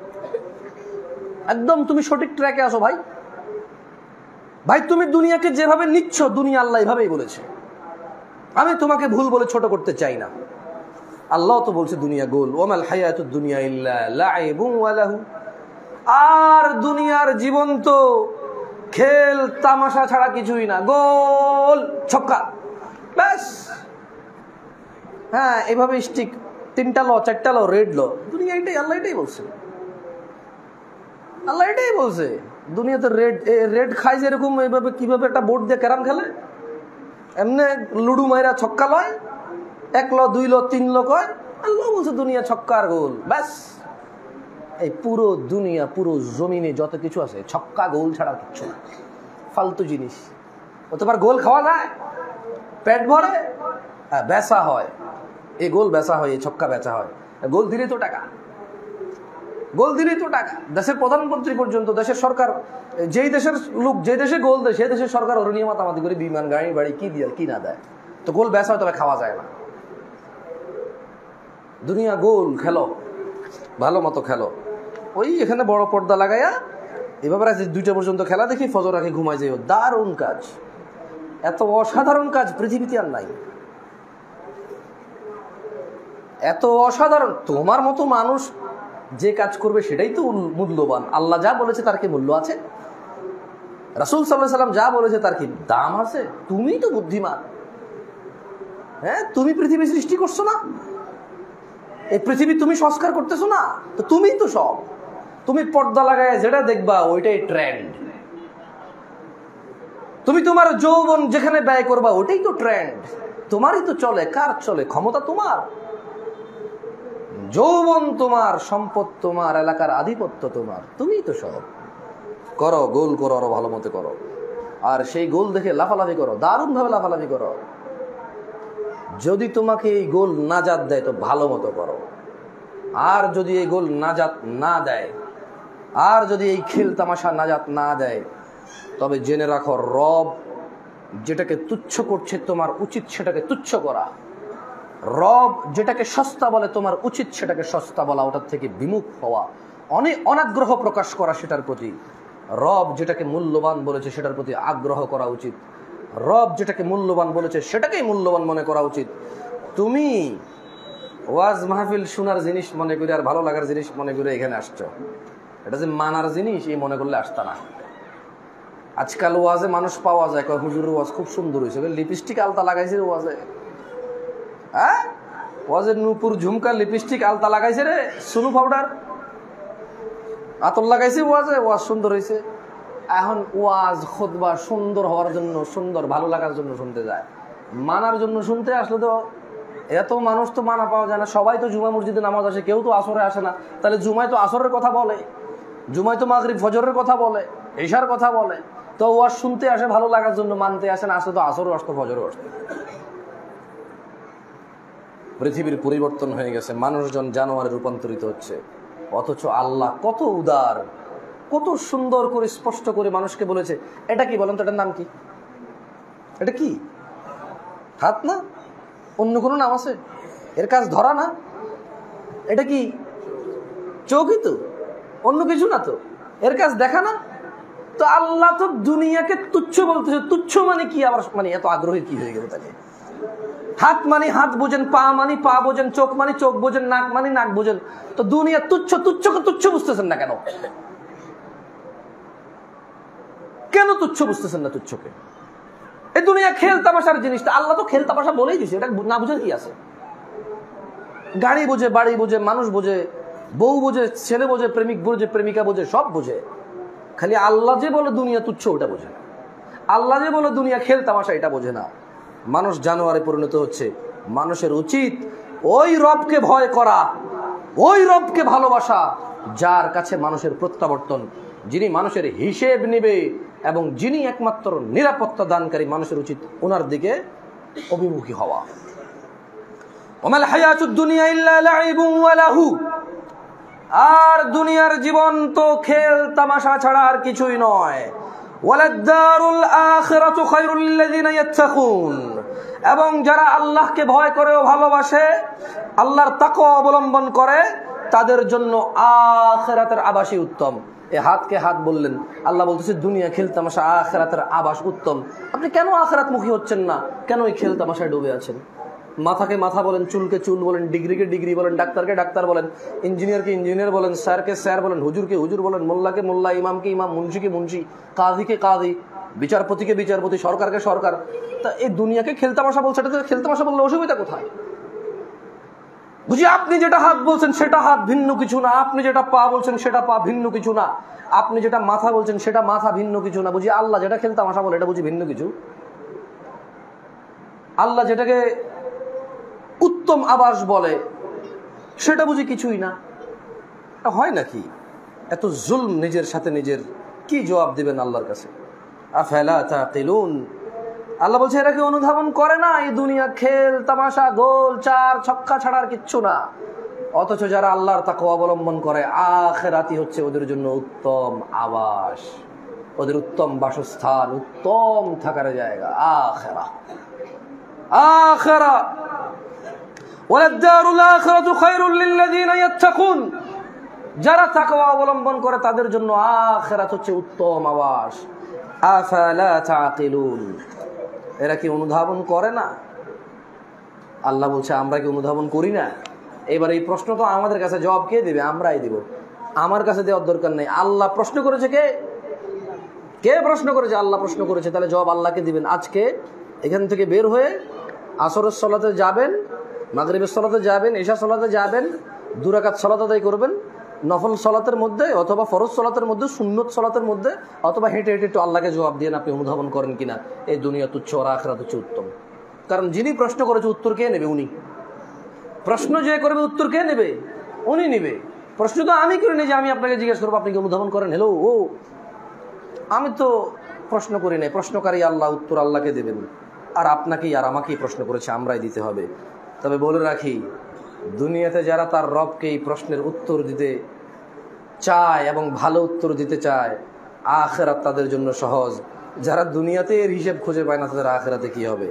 একদম তুমি সঠিক ট্র্যাকে আসো ভাই। ভাই তুমি দুনিয়াকে যেভাবে নিচ্ছ, দুনিয়া আল্লাহ এভাবেই বলেছে। আমি তোমাকে ভুল বলে ছোট করতে চাই না। আল্লাহ তো বলছে দুনিয়া গোল। ওয়ামাল হায়াতুদ দুনিয়া ইল্লা লাইবুন ওয়া লাহু, আর দুনিয়ার জীবন তো খেল তামাশা ছাড়া কিছুই না, গোল ছক্কা ব্যাস। হ্যাঁ, এভাবে স্টিক, তিনটা ল, চারটা ল, রেড ল, দুনিয়া এটাই, আল্লাহ এটাই বলছে। আল্লাহ এটাই বলছে দুনিয়াতে রেড রেড খাই যেরকম, এইভাবে কিভাবে একটা বোর্ড দিয়ে ক্যারাম খেলে, এমনি লুডু মাইরা ছক্কা লয়, এক ল, দুই ল, তিন ল কয়। আল্লাহ বলছে দুনিয়া ছক্কা আর গোল ব্যাস। এই পুরো দুনিয়া, পুরো জমিনে যত কিছু আছে, ছক্কা গোল ছাড়া কিচ্ছু না, ফালতু জিনিস। হতে পারে গোল খাওয়া যায়, পেট ভরে, বেচা হয়, এই গোল বেচা হয়, এই ছক্কা বেচা হয়। গোল দিলেই তো টাকা, গোল দিলেই তো টাকা। দেশের প্রধানমন্ত্রী পর্যন্ত, দেশের সরকার, যেই দেশের লোক যে দেশে গোল দেয়, সেই দেশের সরকার ওর নিয়ে মাতামাতি করে বিমান, গাড়ি, বাড়ি কি দিয়ে কি না দেয়। তো গোল বেচা হয়, তবে খাওয়া যায় না। দুনিয়া গোল, খেলো ভালো মতো খেলো। ওই এখানে বড় পর্দা লাগাইয়া এভাবে রাতে দুইটা পর্যন্ত খেলা দেখি, ফজর রাখে ঘুমাই যাইও। দারুণ কাজ, এত অসাধারণ কাজ পৃথিবীতে আর নাই, এত অসাধারণ। তোমার মতো মানুষ যে কাজ করবে সেটাই তো মূল্যবান। আল্লাহ যা বলেছে তার কি মূল্য আছে? রাসূল সাল্লাল্লাহু আলাইহি সাল্লাম যা বলেছে তার কি দাম আছে? তুমি তো বুদ্ধিমান, হ্যাঁ, তুমি পৃথিবী সৃষ্টি করছো না, এই পৃথিবী তুমি সংস্কার করতেছো না, তো তুমি তো সব। তুমি পর্দা লাগায় যেটা দেখবা ওইটাই ট্রেন্ড। তুমি তোমার যৌবন যেখানে ব্যয় করবা ওটাই তো ট্রেন্ড। তোমারই তো চলে, কার চলে? ক্ষমতা তোমার, যৌবন তোমার, সম্পদ তোমার, এলাকার আধিপত্য তোমার, তুমিই তো সব। করো, গোল করো, আরো ভালো মতো করো। আর সেই গোল দেখে লাফালাফি করো, দারুণ ভাবে লাফালাফি করো। যদি তোমাকে এই গোল নাজাত দেয় তো ভালো মতো করো, আর যদি এই গোল নাজাত না দেয়, আর যদি এই খেল তামাশা নাজাত না দেয়, তবে জেনে রাখো রব যেটাকে তুচ্ছ করছে তোমার উচিত সেটাকে তুচ্ছ করা। রব যেটাকে সস্তা বলে তোমার উচিত সেটাকে সস্তা বলা, ওটার থেকে বিমুখ হওয়া, অনেক অনাগ্রহ প্রকাশ করা সেটার প্রতি। রব যেটাকে মূল্যবান বলেছে সেটার প্রতি আগ্রহ করা উচিত। রব যেটাকে মূল্যবান বলেছে সেটাকেই মূল্যবান মনে করা উচিত। তুমি ওয়াজ মাহফিল শোনার জিনিস মনে করে আর ভালো লাগার জিনিস মনে করে এখানে আসছো, এটা যে মানার জিনিস এই মনে করলে আসতা না। আজকাল ওয়াজে মানুষ পাওয়া যায়, কয় হুজুরের ওয়াজ খুব সুন্দর হয়েছে, লিপস্টিক আলতা লাগাইছে রে ওয়াজে, হ্যাঁ ওয়াজের নূপুর ঝুমকা লিপস্টিক আলতা লাগাইছে রে, সুনু পাউডার আতর লাগাইছে ওয়াজে, ওয়াজ সুন্দর হয়েছে। এখন ওয়াজ খুতবা সুন্দর হওয়ার জন্য, সুন্দর ভালো লাগার জন্য শুনতে যায়, মানার জন্য শুনতে আসলে তো এত মানুষ তো মানা পাওয়া যায় না। সবাই তো জুমা মসজিদে নামাজ আসে, কেউ তো আসরে আসে না। তাহলে জুমায় তো আসরের কথা বলে, জুমায় তো মাগরিব ফজরের কথা বলে, ঈশার কথা বলে, তো ওয়াজ শুনতে আসে ভালো লাগার জন্য, মানতে আসেন, আসে তো আসরও আসতো, ফজরও আসতো। পৃথিবীর পরিবর্তন হয়ে গেছে, মানুষজন জানোয়ারে রূপান্তরিত হচ্ছে, অথচ আল্লাহ কত উদার, কত সুন্দর করে স্পষ্ট করে মানুষকে বলেছে। এটা কি বলেন তো, এটার নাম কি? এটা কি? হাত না? অন্য কোনো নাম আছে? এর কাজ ধরা না? এটা কি? চোখই তো, অন্য কিছু না তো। এর কাজ দেখা না তো। আল্লাহ তো দুনিয়াকে তুচ্ছ বলতেছে। তুচ্ছ মানে কি আবার? মানে এত আগ্রহী কি হয়ে গেল তাহলে? হাত মানে হাত বোঝেন, পা মানে পা বোঝেন, চোখ মানে চোখ বোঝেন, নাক মানে নাক বোঝেন, তো দুনিয়া তুচ্ছ। তুচ্ছকে তুচ্ছ বুঝতেছেন না কেন? কেন তুচ্ছ বুঝতেছেন না তুচ্ছকে? এই দুনিয়া খেল তামাশার জিনিসটা, আল্লাহ তো খেল তামাশা বলেই দিছে, এটা না বুঝেন কি আছে? গাড়ি বোঝে, বাড়ি বোঝে, মানুষ বোঝে, বউ বোঝে, ছেলে বোঝে, প্রেমিক বোঝে, প্রেমিকা বোঝে, সব বোঝে। খালি আল্লাহ যে বলে দুনিয়া তুচ্ছ ওটা বোঝে। আল্লাহ যে বলে দুনিয়া খেল তামাশা এটা বোঝে না। মানুষ জানোয়ারে পরিণত হচ্ছে। মানুষের উচিত ওই রবকে ভয় করা, ওই রবকে ভালোবাসা যার কাছে মানুষের প্রত্যাবর্তন, যিনি মানুষের হিসেব নেবে এবং যিনি একমাত্র নিরাপত্তা দানকারী। মানুষের উচিত ওনার দিকে অভিমুখী হওয়া। ওমাল হায়াতুদ দুনিয়া ইল্লা লাইবুন ওয়া লাহু, আর দুনিয়ার জীবন তো খেল তামাশা ছাড়া আর কিছুই নয়। ওয়ালাদ-দারুল আখিরাতু খায়রুল লিল্লাযিনা ইয়াত্তাকুন, এবং যারা আল্লাহকে ভয় করে ও ভালোবাসে, আল্লাহর তাকওয়া অবলম্বন করে, তাদের জন্য আখিরাতের আবাসই উত্তম। এই হাতকে হাত বললেন, আল্লাহ বলতেছে দুনিয়া খেল তামাশা, আখিরাতের আবাস উত্তম। আপনি কেন আখিরাতমুখী হচ্ছেন না? কেন এই খেল তামাশায় ডুবে আছেন? মাথাকে মাথা বলেন, চুলকে চুল বলেন, ডিগ্রিকে ডিগ্রি বলেন, ডাক্তারকে ডাক্তার বলেন, ইঞ্জিনিয়ারকে ইঞ্জিনিয়ার বলেন, স্যারকে স্যার বলেন, হুজুরকে হুজুর বলেন, মোল্লাকে মোল্লা, ইমামকে ইমাম, মুন্সিকে মুন্সি, কাজীকে কাজী, বিচারপতিকে বিচারপতি, সরকারকে সরকার। তা এই দুনিয়াকে খেলতামাশা বলছে, এটা খেলতামাশা বললে অসুবিধা কোথায়? বুঝি আপনি যেটা হাত বলছেন সেটা হাত, ভিন্ন কিছু না। আপনি যেটা পা বলছেন সেটা পা, ভিন্ন কিছু না। আপনি যেটা মাথা বলছেন সেটা মাথা, ভিন্ন কিছু না। বুঝি আল্লাহ যেটা খেলতামাশা বলে এটা বুঝি ভিন্ন কিছু? আল্লাহ যেটাকে উত্তম আবাস বলে সেটা বুঝি কিছুই না? হয় নাকি? এত জুলম নিজের সাথে নিজের, কি জবাব দিবেন আল্লাহর কাছে? আফালা তাকিলুন, আল্লাহ বলছে এরা কি অনুধাবন করে না? এই দুনিয়া খেল তামাশা, গোল চার ছক্কা ছাড়ার কিচ্ছু না। অথচ যারা আল্লাহর তাকওয়া অবলম্বন করে, আখিরাতই হচ্ছে ওদের জন্য উত্তম আবাস, ওদের উত্তম বাসস্থান, উত্তম থাকার জায়গা। আখিরা আখিরা ওয়ালাদ-দারুল আখিরাতু খায়রুল লিল্লাযিনা ইয়াত্তাকুন, যারা তাকওয়া অবলম্বন করে তাদের জন্য আখিরাত হচ্ছে উত্তম আবাস। আফালা তাকিলুন, এরা কি অনুধাবন করে না? আল্লাহ বলছে আমরা কি অনুধাবন করি না? এবার এই প্রশ্ন তো আমাদের কাছে জবাব কে দেবে? আমরাই দিব। আমার কাছে দেওয়ার দরকার নেই। আল্লাহ প্রশ্ন করেছে, কে কে প্রশ্ন করেছে? আল্লাহ প্রশ্ন করেছে, তাহলে জবাব আল্লাহকে দিবেন। আজকে এখান থেকে বের হয়ে আসরের সালাতে যাবেন, মাগরিবের সালাতে যাবেন, ইশা সালাতে যাবেন, দুই রাকাত সালাত আদায় করবেন, নফল সালাতের মধ্যে অথবা ফরজ সালাতের মধ্যে, সুন্নত সালাতের মধ্যে, অথবা হেঁটে হেঁটে একটু আল্লাহকে জবাব দিয়ে আপনি অনুধাবন করেন কিনা এই দুনিয়া তুচ্ছ আর আখিরাত হচ্ছে উত্তম। কারণ যিনি প্রশ্ন করেছে উত্তর কে নেবে? উনি। প্রশ্ন যে করবে উত্তর কে নেবে? উনি নেবে। প্রশ্ন তো আমি করি না যে আমি আপনাকে জিজ্ঞেস করবো আপনি কি অনুধাবন করেন। হ্যালো, ও আমি তো প্রশ্ন করি নাই, প্রশ্নকারী আল্লাহ, উত্তর আল্লাহকে দেবেন। আর আপনাকেই আর আমাকেই প্রশ্ন করেছে, আমরাই দিতে হবে। তবে বলে রাখি, দুনিয়াতে যারা তার রবকে এই প্রশ্নের উত্তর দিতে চায় এবং ভালো উত্তর দিতে চায়, আখিরাত তাদের জন্য সহজ। যারা দুনিয়াতে এর হিসেব খুঁজে পায় না, তাদের আখিরাতে কি হবে?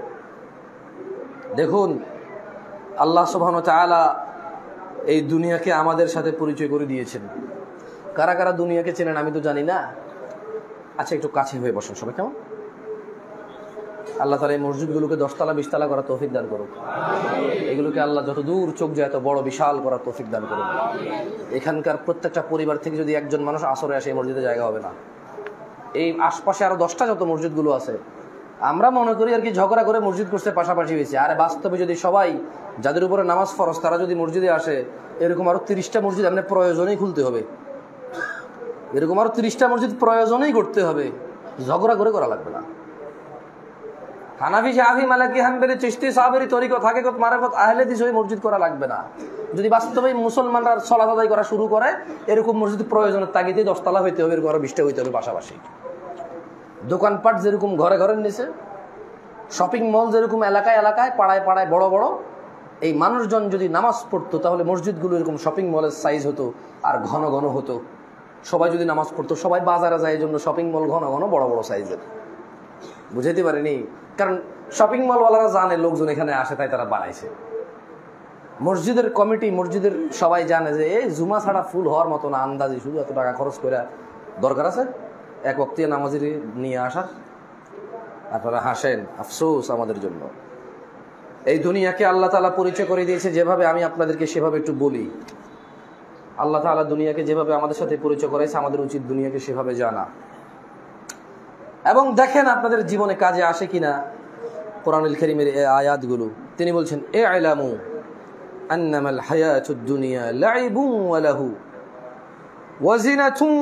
দেখুন, আল্লাহ সুবহানাহু ওয়া তাআলা এই দুনিয়াকে আমাদের সাথে পরিচয় করে দিয়েছেন। কারা কারা দুনিয়াকে চেনেন আমি তো জানি না। আচ্ছা, একটু কাছে হয়ে বসেন সবাই, কেমন? আল্লাহ তাআলা এই মসজিদগুলোকে দশতলা বিশতলা করার তৌফিক দান করুন। এগুলোকে আল্লাহ যত দূর চোখ যায় এত বড় বিশাল করার তৌফিক দান করুন। এখানকার প্রত্যেকটা পরিবার থেকে যদি একজন মানুষ আসরে আসে, এই মসজিদে জায়গা হবে না। এই আশপাশে আরো দশটা যত মসজিদগুলো আছে, আমরা মনে করি আর কি ঝগড়া করে মসজিদ করতে পাশাপাশি হয়েছে। আরে বাস্তবে যদি সবাই যাদের উপরে নামাজ ফরজ তারা যদি মসজিদে আসে, এরকম আরো তিরিশটা মসজিদ আপনার প্রয়োজনেই খুলতে হবে। এরকম আরো তিরিশটা মসজিদ প্রয়োজনেই করতে হবে, ঝগড়া করে করা লাগবে না। হানাফি, শাফি, মালিকি, হাম্বলি, চিশতি, সাবরি, তরিকত, হাকিকত, মারিফত, আহলে হাদিস ওই মসজিদ করা লাগবে না। যদি বাস্তবে মুসলমানরা সালাত আদায় করা শুরু করে, এরকম মসজিদ প্রয়োজনের তাগিদে দশতলা হইতে হবে, এরকম আরো বিশটা হইতে হবে পাশাপাশি। দোকানপাট যেরকম ঘরে ঘরে নিচে, শপিং মল যেরকম এলাকায় এলাকায়, পাড়ায় পাড়ায় বড় বড়, এই মানুষজন যদি নামাজ পড়তো তাহলে মসজিদগুলো এরকম শপিং মলের সাইজ হতো আর ঘন ঘন হতো। সবাই যদি নামাজ পড়তো, সবাই বাজারে যায়, এই জন্য শপিং মল ঘন ঘন বড় বড় সাইজের। বুঝাইতে পারিনি? কারণ শপিং মলওয়ালারা জানে লোকজন এখানে আসে, তাই তারা বানাইছে। মসজিদের কমিটি, মসজিদের সবাই জানে যে এই জুমা ছাড়া ফুল হওয়ার মতো না, আন্দাজি শুধু এত টাকা খরচ করে দরকার আছে এক ওয়াক্তিয়া নামাজের নিয়ে আসার। আপনারা হাসেন, আফসোস আমাদের জন্য। এই দুনিয়াকে আল্লাহ তাআলা পরিচয় করে দিয়েছে যেভাবে, আমি আপনাদেরকে সেভাবে একটু বলি। আল্লাহ তাআলা দুনিয়াকে যেভাবে আমাদের সাথে পরিচয় করাইছে, আমাদের উচিত দুনিয়াকে সেভাবে জানা এবং দেখেন আপনাদের জীবনে কাজে আসে কিনা কোরআনুল কারীমের এই আয়াতগুলো। তিনি বলছেন, ই'লামু আন্নামাল হায়াতুদ দুনিয়া লাইবুন ওয়া লাহু ওয়া জিনাতুন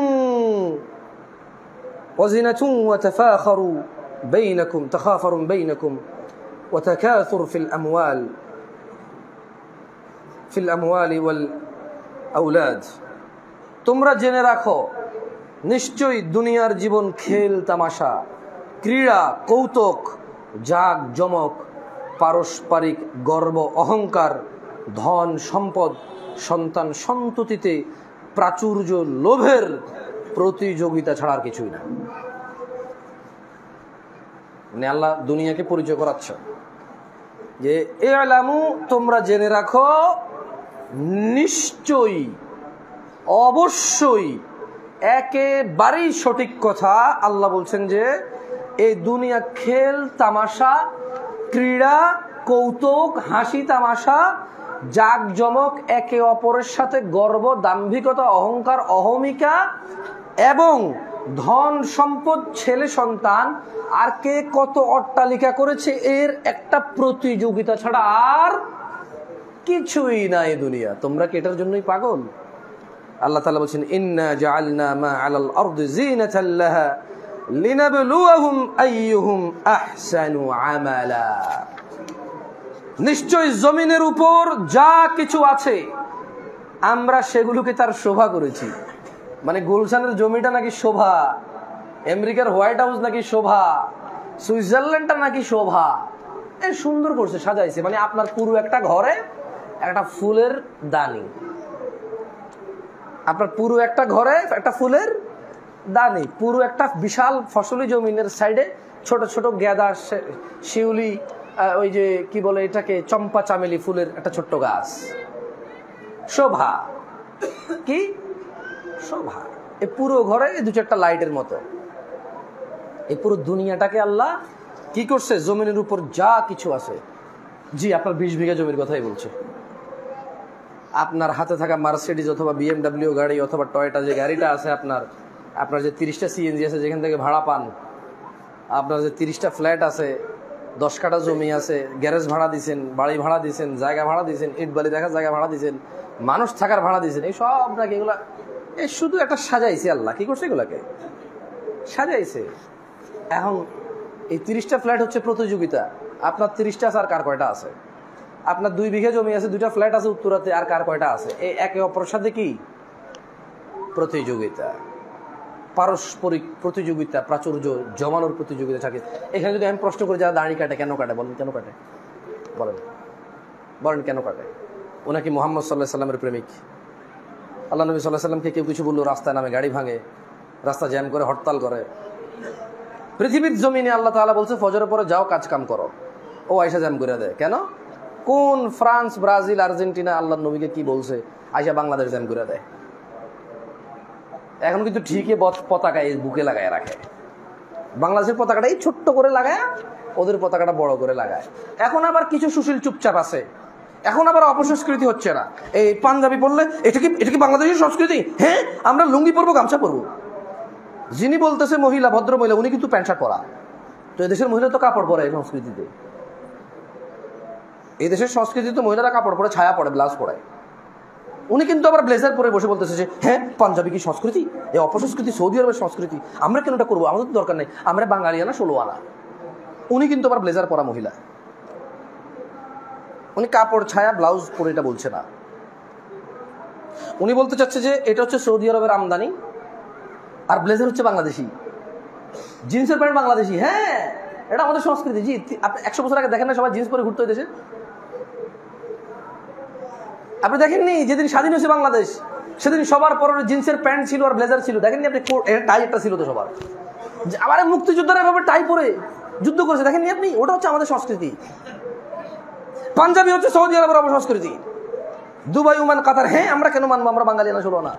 ওয়া জিনাতুন ওয়া তাফাখারু বাইনাকুম তাখাফারুন বাইনাকুম ওয়া তাকাসুর ফিল আমওয়াল ফিল আমওয়ালি ওয়াল আওলাদ। তোমরা জেনে রাখো, নিশ্চয়ই দুনিয়ার জীবন খেল তামাশা, ক্রীড়া, কৌতুক, জাগ জমক, পারস্পরিক গর্ব অহংকার, ধন সম্পদ, সন্তান সন্ততিতে প্রাচুর্য, লোভের প্রতিযোগিতা ছাড়া আর কিছুই না। মানে আল্লাহ দুনিয়াকে পরিচয় করাচ্ছে যে ই'লামু, তোমরা জেনে রাখো, নিশ্চয়ই, অবশ্যই, একেবারেই সঠিক কথা। আল্লাহ বলছেন যে এই দুনিয়া খেল তামাশা, ক্রীড়া, কৌতুক, হাসি তামাশা, জাকজমক, একে অপরের সাথে গর্ব, দাম্ভিকতা, অহংকার, অহমিকা এবং ধন সম্পদ, ছেলে সন্তান, আর কে কত অট্টালিকা করেছে, এর একটা প্রতিযোগিতা ছাড়া আর কিছুই নাই দুনিয়া। তোমরা কি এটার জন্যই পাগল? আল্লাহ তাআলা বলছেন, ইন্না জাআলনা মা আলাল আরদি জিনাতাল লাহা লিনাবলুয়াহুম আইয়ুহুম আহসানু আমালা। নিশ্চয় জমিনের উপর যা কিছু আছে আমরা সেগুলোকে তার শোভা করেছি। মানে গুলশানের জমিটা নাকি শোভা, আমেরিকার হোয়াইট হাউস নাকি শোভা, সুইজারল্যান্ডটা নাকি শোভা, এই সুন্দর করছে, সাজাইছে। মানে আপনার পুরো একটা ঘরে একটা ফুলের দানি, আপনার পুরো একটা ঘরে একটা ফুলের দানি, পুরো একটা বিশাল ফসলি জমিনের সাইডে ছোট ছোট গেঁদা, শিউলি, ওই যে কি বলে এটাকে, চম্পা চামেলি ফুলের একটা ছোট্ট গাছ, শোভা। কি শোভা! এই পুরো ঘরে দু চারটা লাইটের মতো। এই পুরো দুনিয়াটাকে আল্লাহ কি করছে? জমিনের উপর যা কিছু আছে, জি আপনার বিশ বিঘা জমির কথাই বলছে। আপনার হাতে থাকা মার্সিডিজ অথবা বিএমডাব্লিউ গাড়ি অথবা টয়োটা যে গাড়িটা আছে, আপনার আপনার যে তিরিশটা সিএনজি আছে যেখান থেকে ভাড়া পান, আপনার যে তিরিশটা ফ্ল্যাট আছে, দশ কাঠা জমি আছে, গ্যারেজ ভাড়া দিয়েছেন, বাড়ি ভাড়া দিয়েছেন, জায়গা ভাড়া দিয়েছেন, ইট বালি দেখার জায়গা ভাড়া দিয়েছেন, মানুষ থাকার ভাড়া দিয়েছেন, এই সব নাকি এগুলা এই শুধু একটা সাজাইছে। আল্লাহ কি করছে? এগুলাকে সাজাইছে। এখন এই তিরিশটা ফ্ল্যাট হচ্ছে প্রতিযোগিতা। আপনার তিরিশটা আছে, আর কার কয়টা আছে? আপনার দুই বিঘা জমি আছে, দুইটা ফ্ল্যাট আছে উত্তরাতে, আর কার কয়টা আছে? এই একে অপরের সাথে কি প্রতিযোগিতা, পারস্পরিক প্রতিযোগিতা, প্রাচুর্য জমানোর প্রতিযোগিতা থাকে। এখানে যদি আমি প্রশ্ন করি, যারা দাড়ি কাটে কেন কাটে? বলেন কেন কাটে? বলেন বলেন কেন কাটে? ওনাকি মুহাম্মদ সাল্লাল্লাহু আলাইহি সাল্লামের প্রেমিক? আল্লাহ নবী সাল্লাল্লাহু আলাইহি সাল্লামকে কেউ কিছু বললো, রাস্তায় নামে গাড়ি ভাঙে, রাস্তা জ্যাম করে, হরতাল করে। পৃথিবীর জমিনে আল্লাহ তাআলা বলছে ফজরের পরে যাও কাজ কাম করো, ও আয়সা জ্যাম করে দেয়। কেন? কোন ফ্রান্স, ব্রাজিল, আর্জেন্টিনা আল্লাহ নবীকে কি বলছে? আয়সা বাংলাদেশ জ্যাম করে দেয়। এখন কিন্তু ঠিকই পতাকা এই বুকে লাগায় রাখে। বাংলাদেশের পতাকাটা এই ছোট্ট করে লাগায়, ওদের পতাকাটা বড় করে লাগায়। এখন আবার কিছু সুশীল চুপচাপ আছে, এখন আবার অপসংস্কৃতি হচ্ছে না। এই পাঞ্জাবি পরলে এটা কি এটা কি বাংলাদেশের সংস্কৃতি? হ্যাঁ, আমরা লুঙ্গি পরবো, গামছা পরবো। যিনি বলতেছে মহিলা, ভদ্র মহিলা, উনি কিন্তু প্যান্ট শার্ট পরা। তো এদেশের মহিলা তো কাপড় পরে। এই সংস্কৃতিতে, এই দেশের সংস্কৃতিতে তো মহিলারা কাপড় পরে, ছায়া পরে, ব্লাউজ পরায়। উনি কিন্তু আবার ব্লেজার পরে বসে বলতেছে যে হ্যাঁ পাঞ্জাবি কি সংস্কৃতি? এই অপসংস্কৃতি সৌদি আরবের সংস্কৃতি, আমরা কেন এটা করবো? আমাদের তো দরকার নেই, আমরা বাঙালি আনা ষোলো আনা। উনি কিন্তু আবার ব্লেজার পরা মহিলা, উনি কাপড়, ছায়া, ব্লাউজ পরে এটা বলছে না। উনি বলতে চাচ্ছে যে এটা হচ্ছে সৌদি আরবের আমদানি, আর ব্লেজার হচ্ছে বাংলাদেশি। জিন্সের প্যান্ট বাংলাদেশি, হ্যাঁ এটা আমাদের সংস্কৃতি। জি, আপনি একশো বছর আগে দেখেন না সবাই জিন্স পরে ঘুরতে হইতেছে? আপনি দেখেননি যেদিন স্বাধীন হয়েছে বাংলাদেশ সেদিন সবার পরনে জিন্সের প্যান্ট ছিল আর ব্লেজার ছিল? দেখেননি আপনি? টাই একটা ছিল তো সবার। আবার মুক্তিযোদ্ধারা এভাবে টাই পরে যুদ্ধ করেছে, দেখেননি আপনি? ওটা হচ্ছে আমাদের সংস্কৃতি। পাঞ্জাবি হচ্ছে সৌদি আরবের অপসংস্কৃতি, দুবাই, ওমান, কাতার। হ্যাঁ আমরা কেন মানবো? আমরা বাঙালি না, চলো না।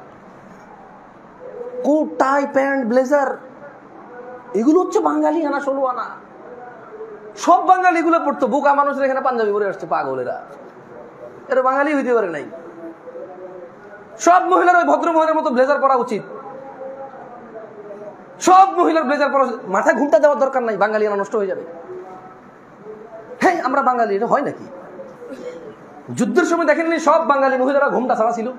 কোট, টাই, প্যান্ট, ব্লেজার এগুলো হচ্ছে বাঙালি আনা, ষোলো আনা। সব বাঙালি এগুলো পড়তো। বোকা মানুষের এখানে পাঞ্জাবি পরে আসছে, পাগলেরা। এটা বাঙালি হইতে পারে নাই। সব মহিলার ওই ভদ্র মহিলার মতো ব্লেজার পরা উচিত। সব মহিলার ব্লেজার পরা, মাথায় ঘুমটা দেওয়ার দরকার নাই, বাঙালি আনা নষ্ট হয়ে যাবে। হ্যাঁ আমরা বাঙালি, এটা হয় নাকি? যুদ্ধের সময় দেখেননি সব বাঙালি মহিলারা ঘুমটা ছাড়া ছিল?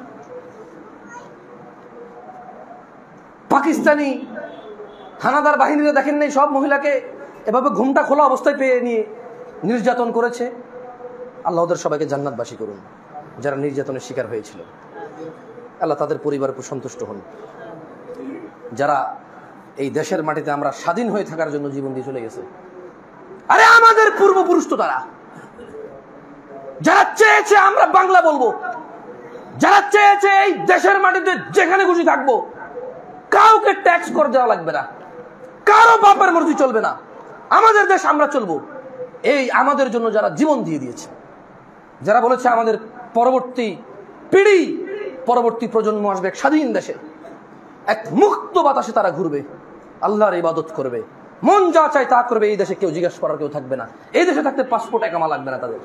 পাকিস্তানি হানাদার বাহিনীরা দেখেননি সব মহিলাকে এভাবে ঘুমটা খোলা অবস্থায় পেয়ে নিয়ে নির্যাতন করেছে? আল্লাহ ওদের সবাইকে জান্নাতবাসী করুন যারা নির্যাতনের শিকার হয়েছিল। আল্লাহ তাদের পরিবারের উপর সন্তুষ্ট হন। যারা এই দেশের মাটিতে আমরা স্বাধীন হয়ে থাকার জন্য জীবন দিয়ে চলে গেছে, আরে আমাদের পূর্বপুরুষ তো তারা, যারা চেয়েছে আমরা বাংলা বলবো, যারা চেয়েছে এই দেশের মাটিতে যেখানে খুশি থাকবো, কাউকে ট্যাক্স করে দেওয়া লাগবে না, কারো বাপের মর্জি চলবে না, আমাদের দেশ আমরা চলবো, এই আমাদের জন্য যারা জীবন দিয়ে দিয়েছে, যারা বলেছে আমাদের পরবর্তী পিঢ়ি, পরবর্তী প্রজন্ম আসবে এক স্বাধীন দেশে, এক মুক্ত বাতাসে তারা ঘুরবে, আল্লাহর ইবাদত করবে, মন যা চায় তা করবে, এই দেশে কেউ জিজ্ঞাসা করার কেউ থাকবে না, এই দেশে থাকতে পাসপোর্ট একামা লাগবে না তাদের।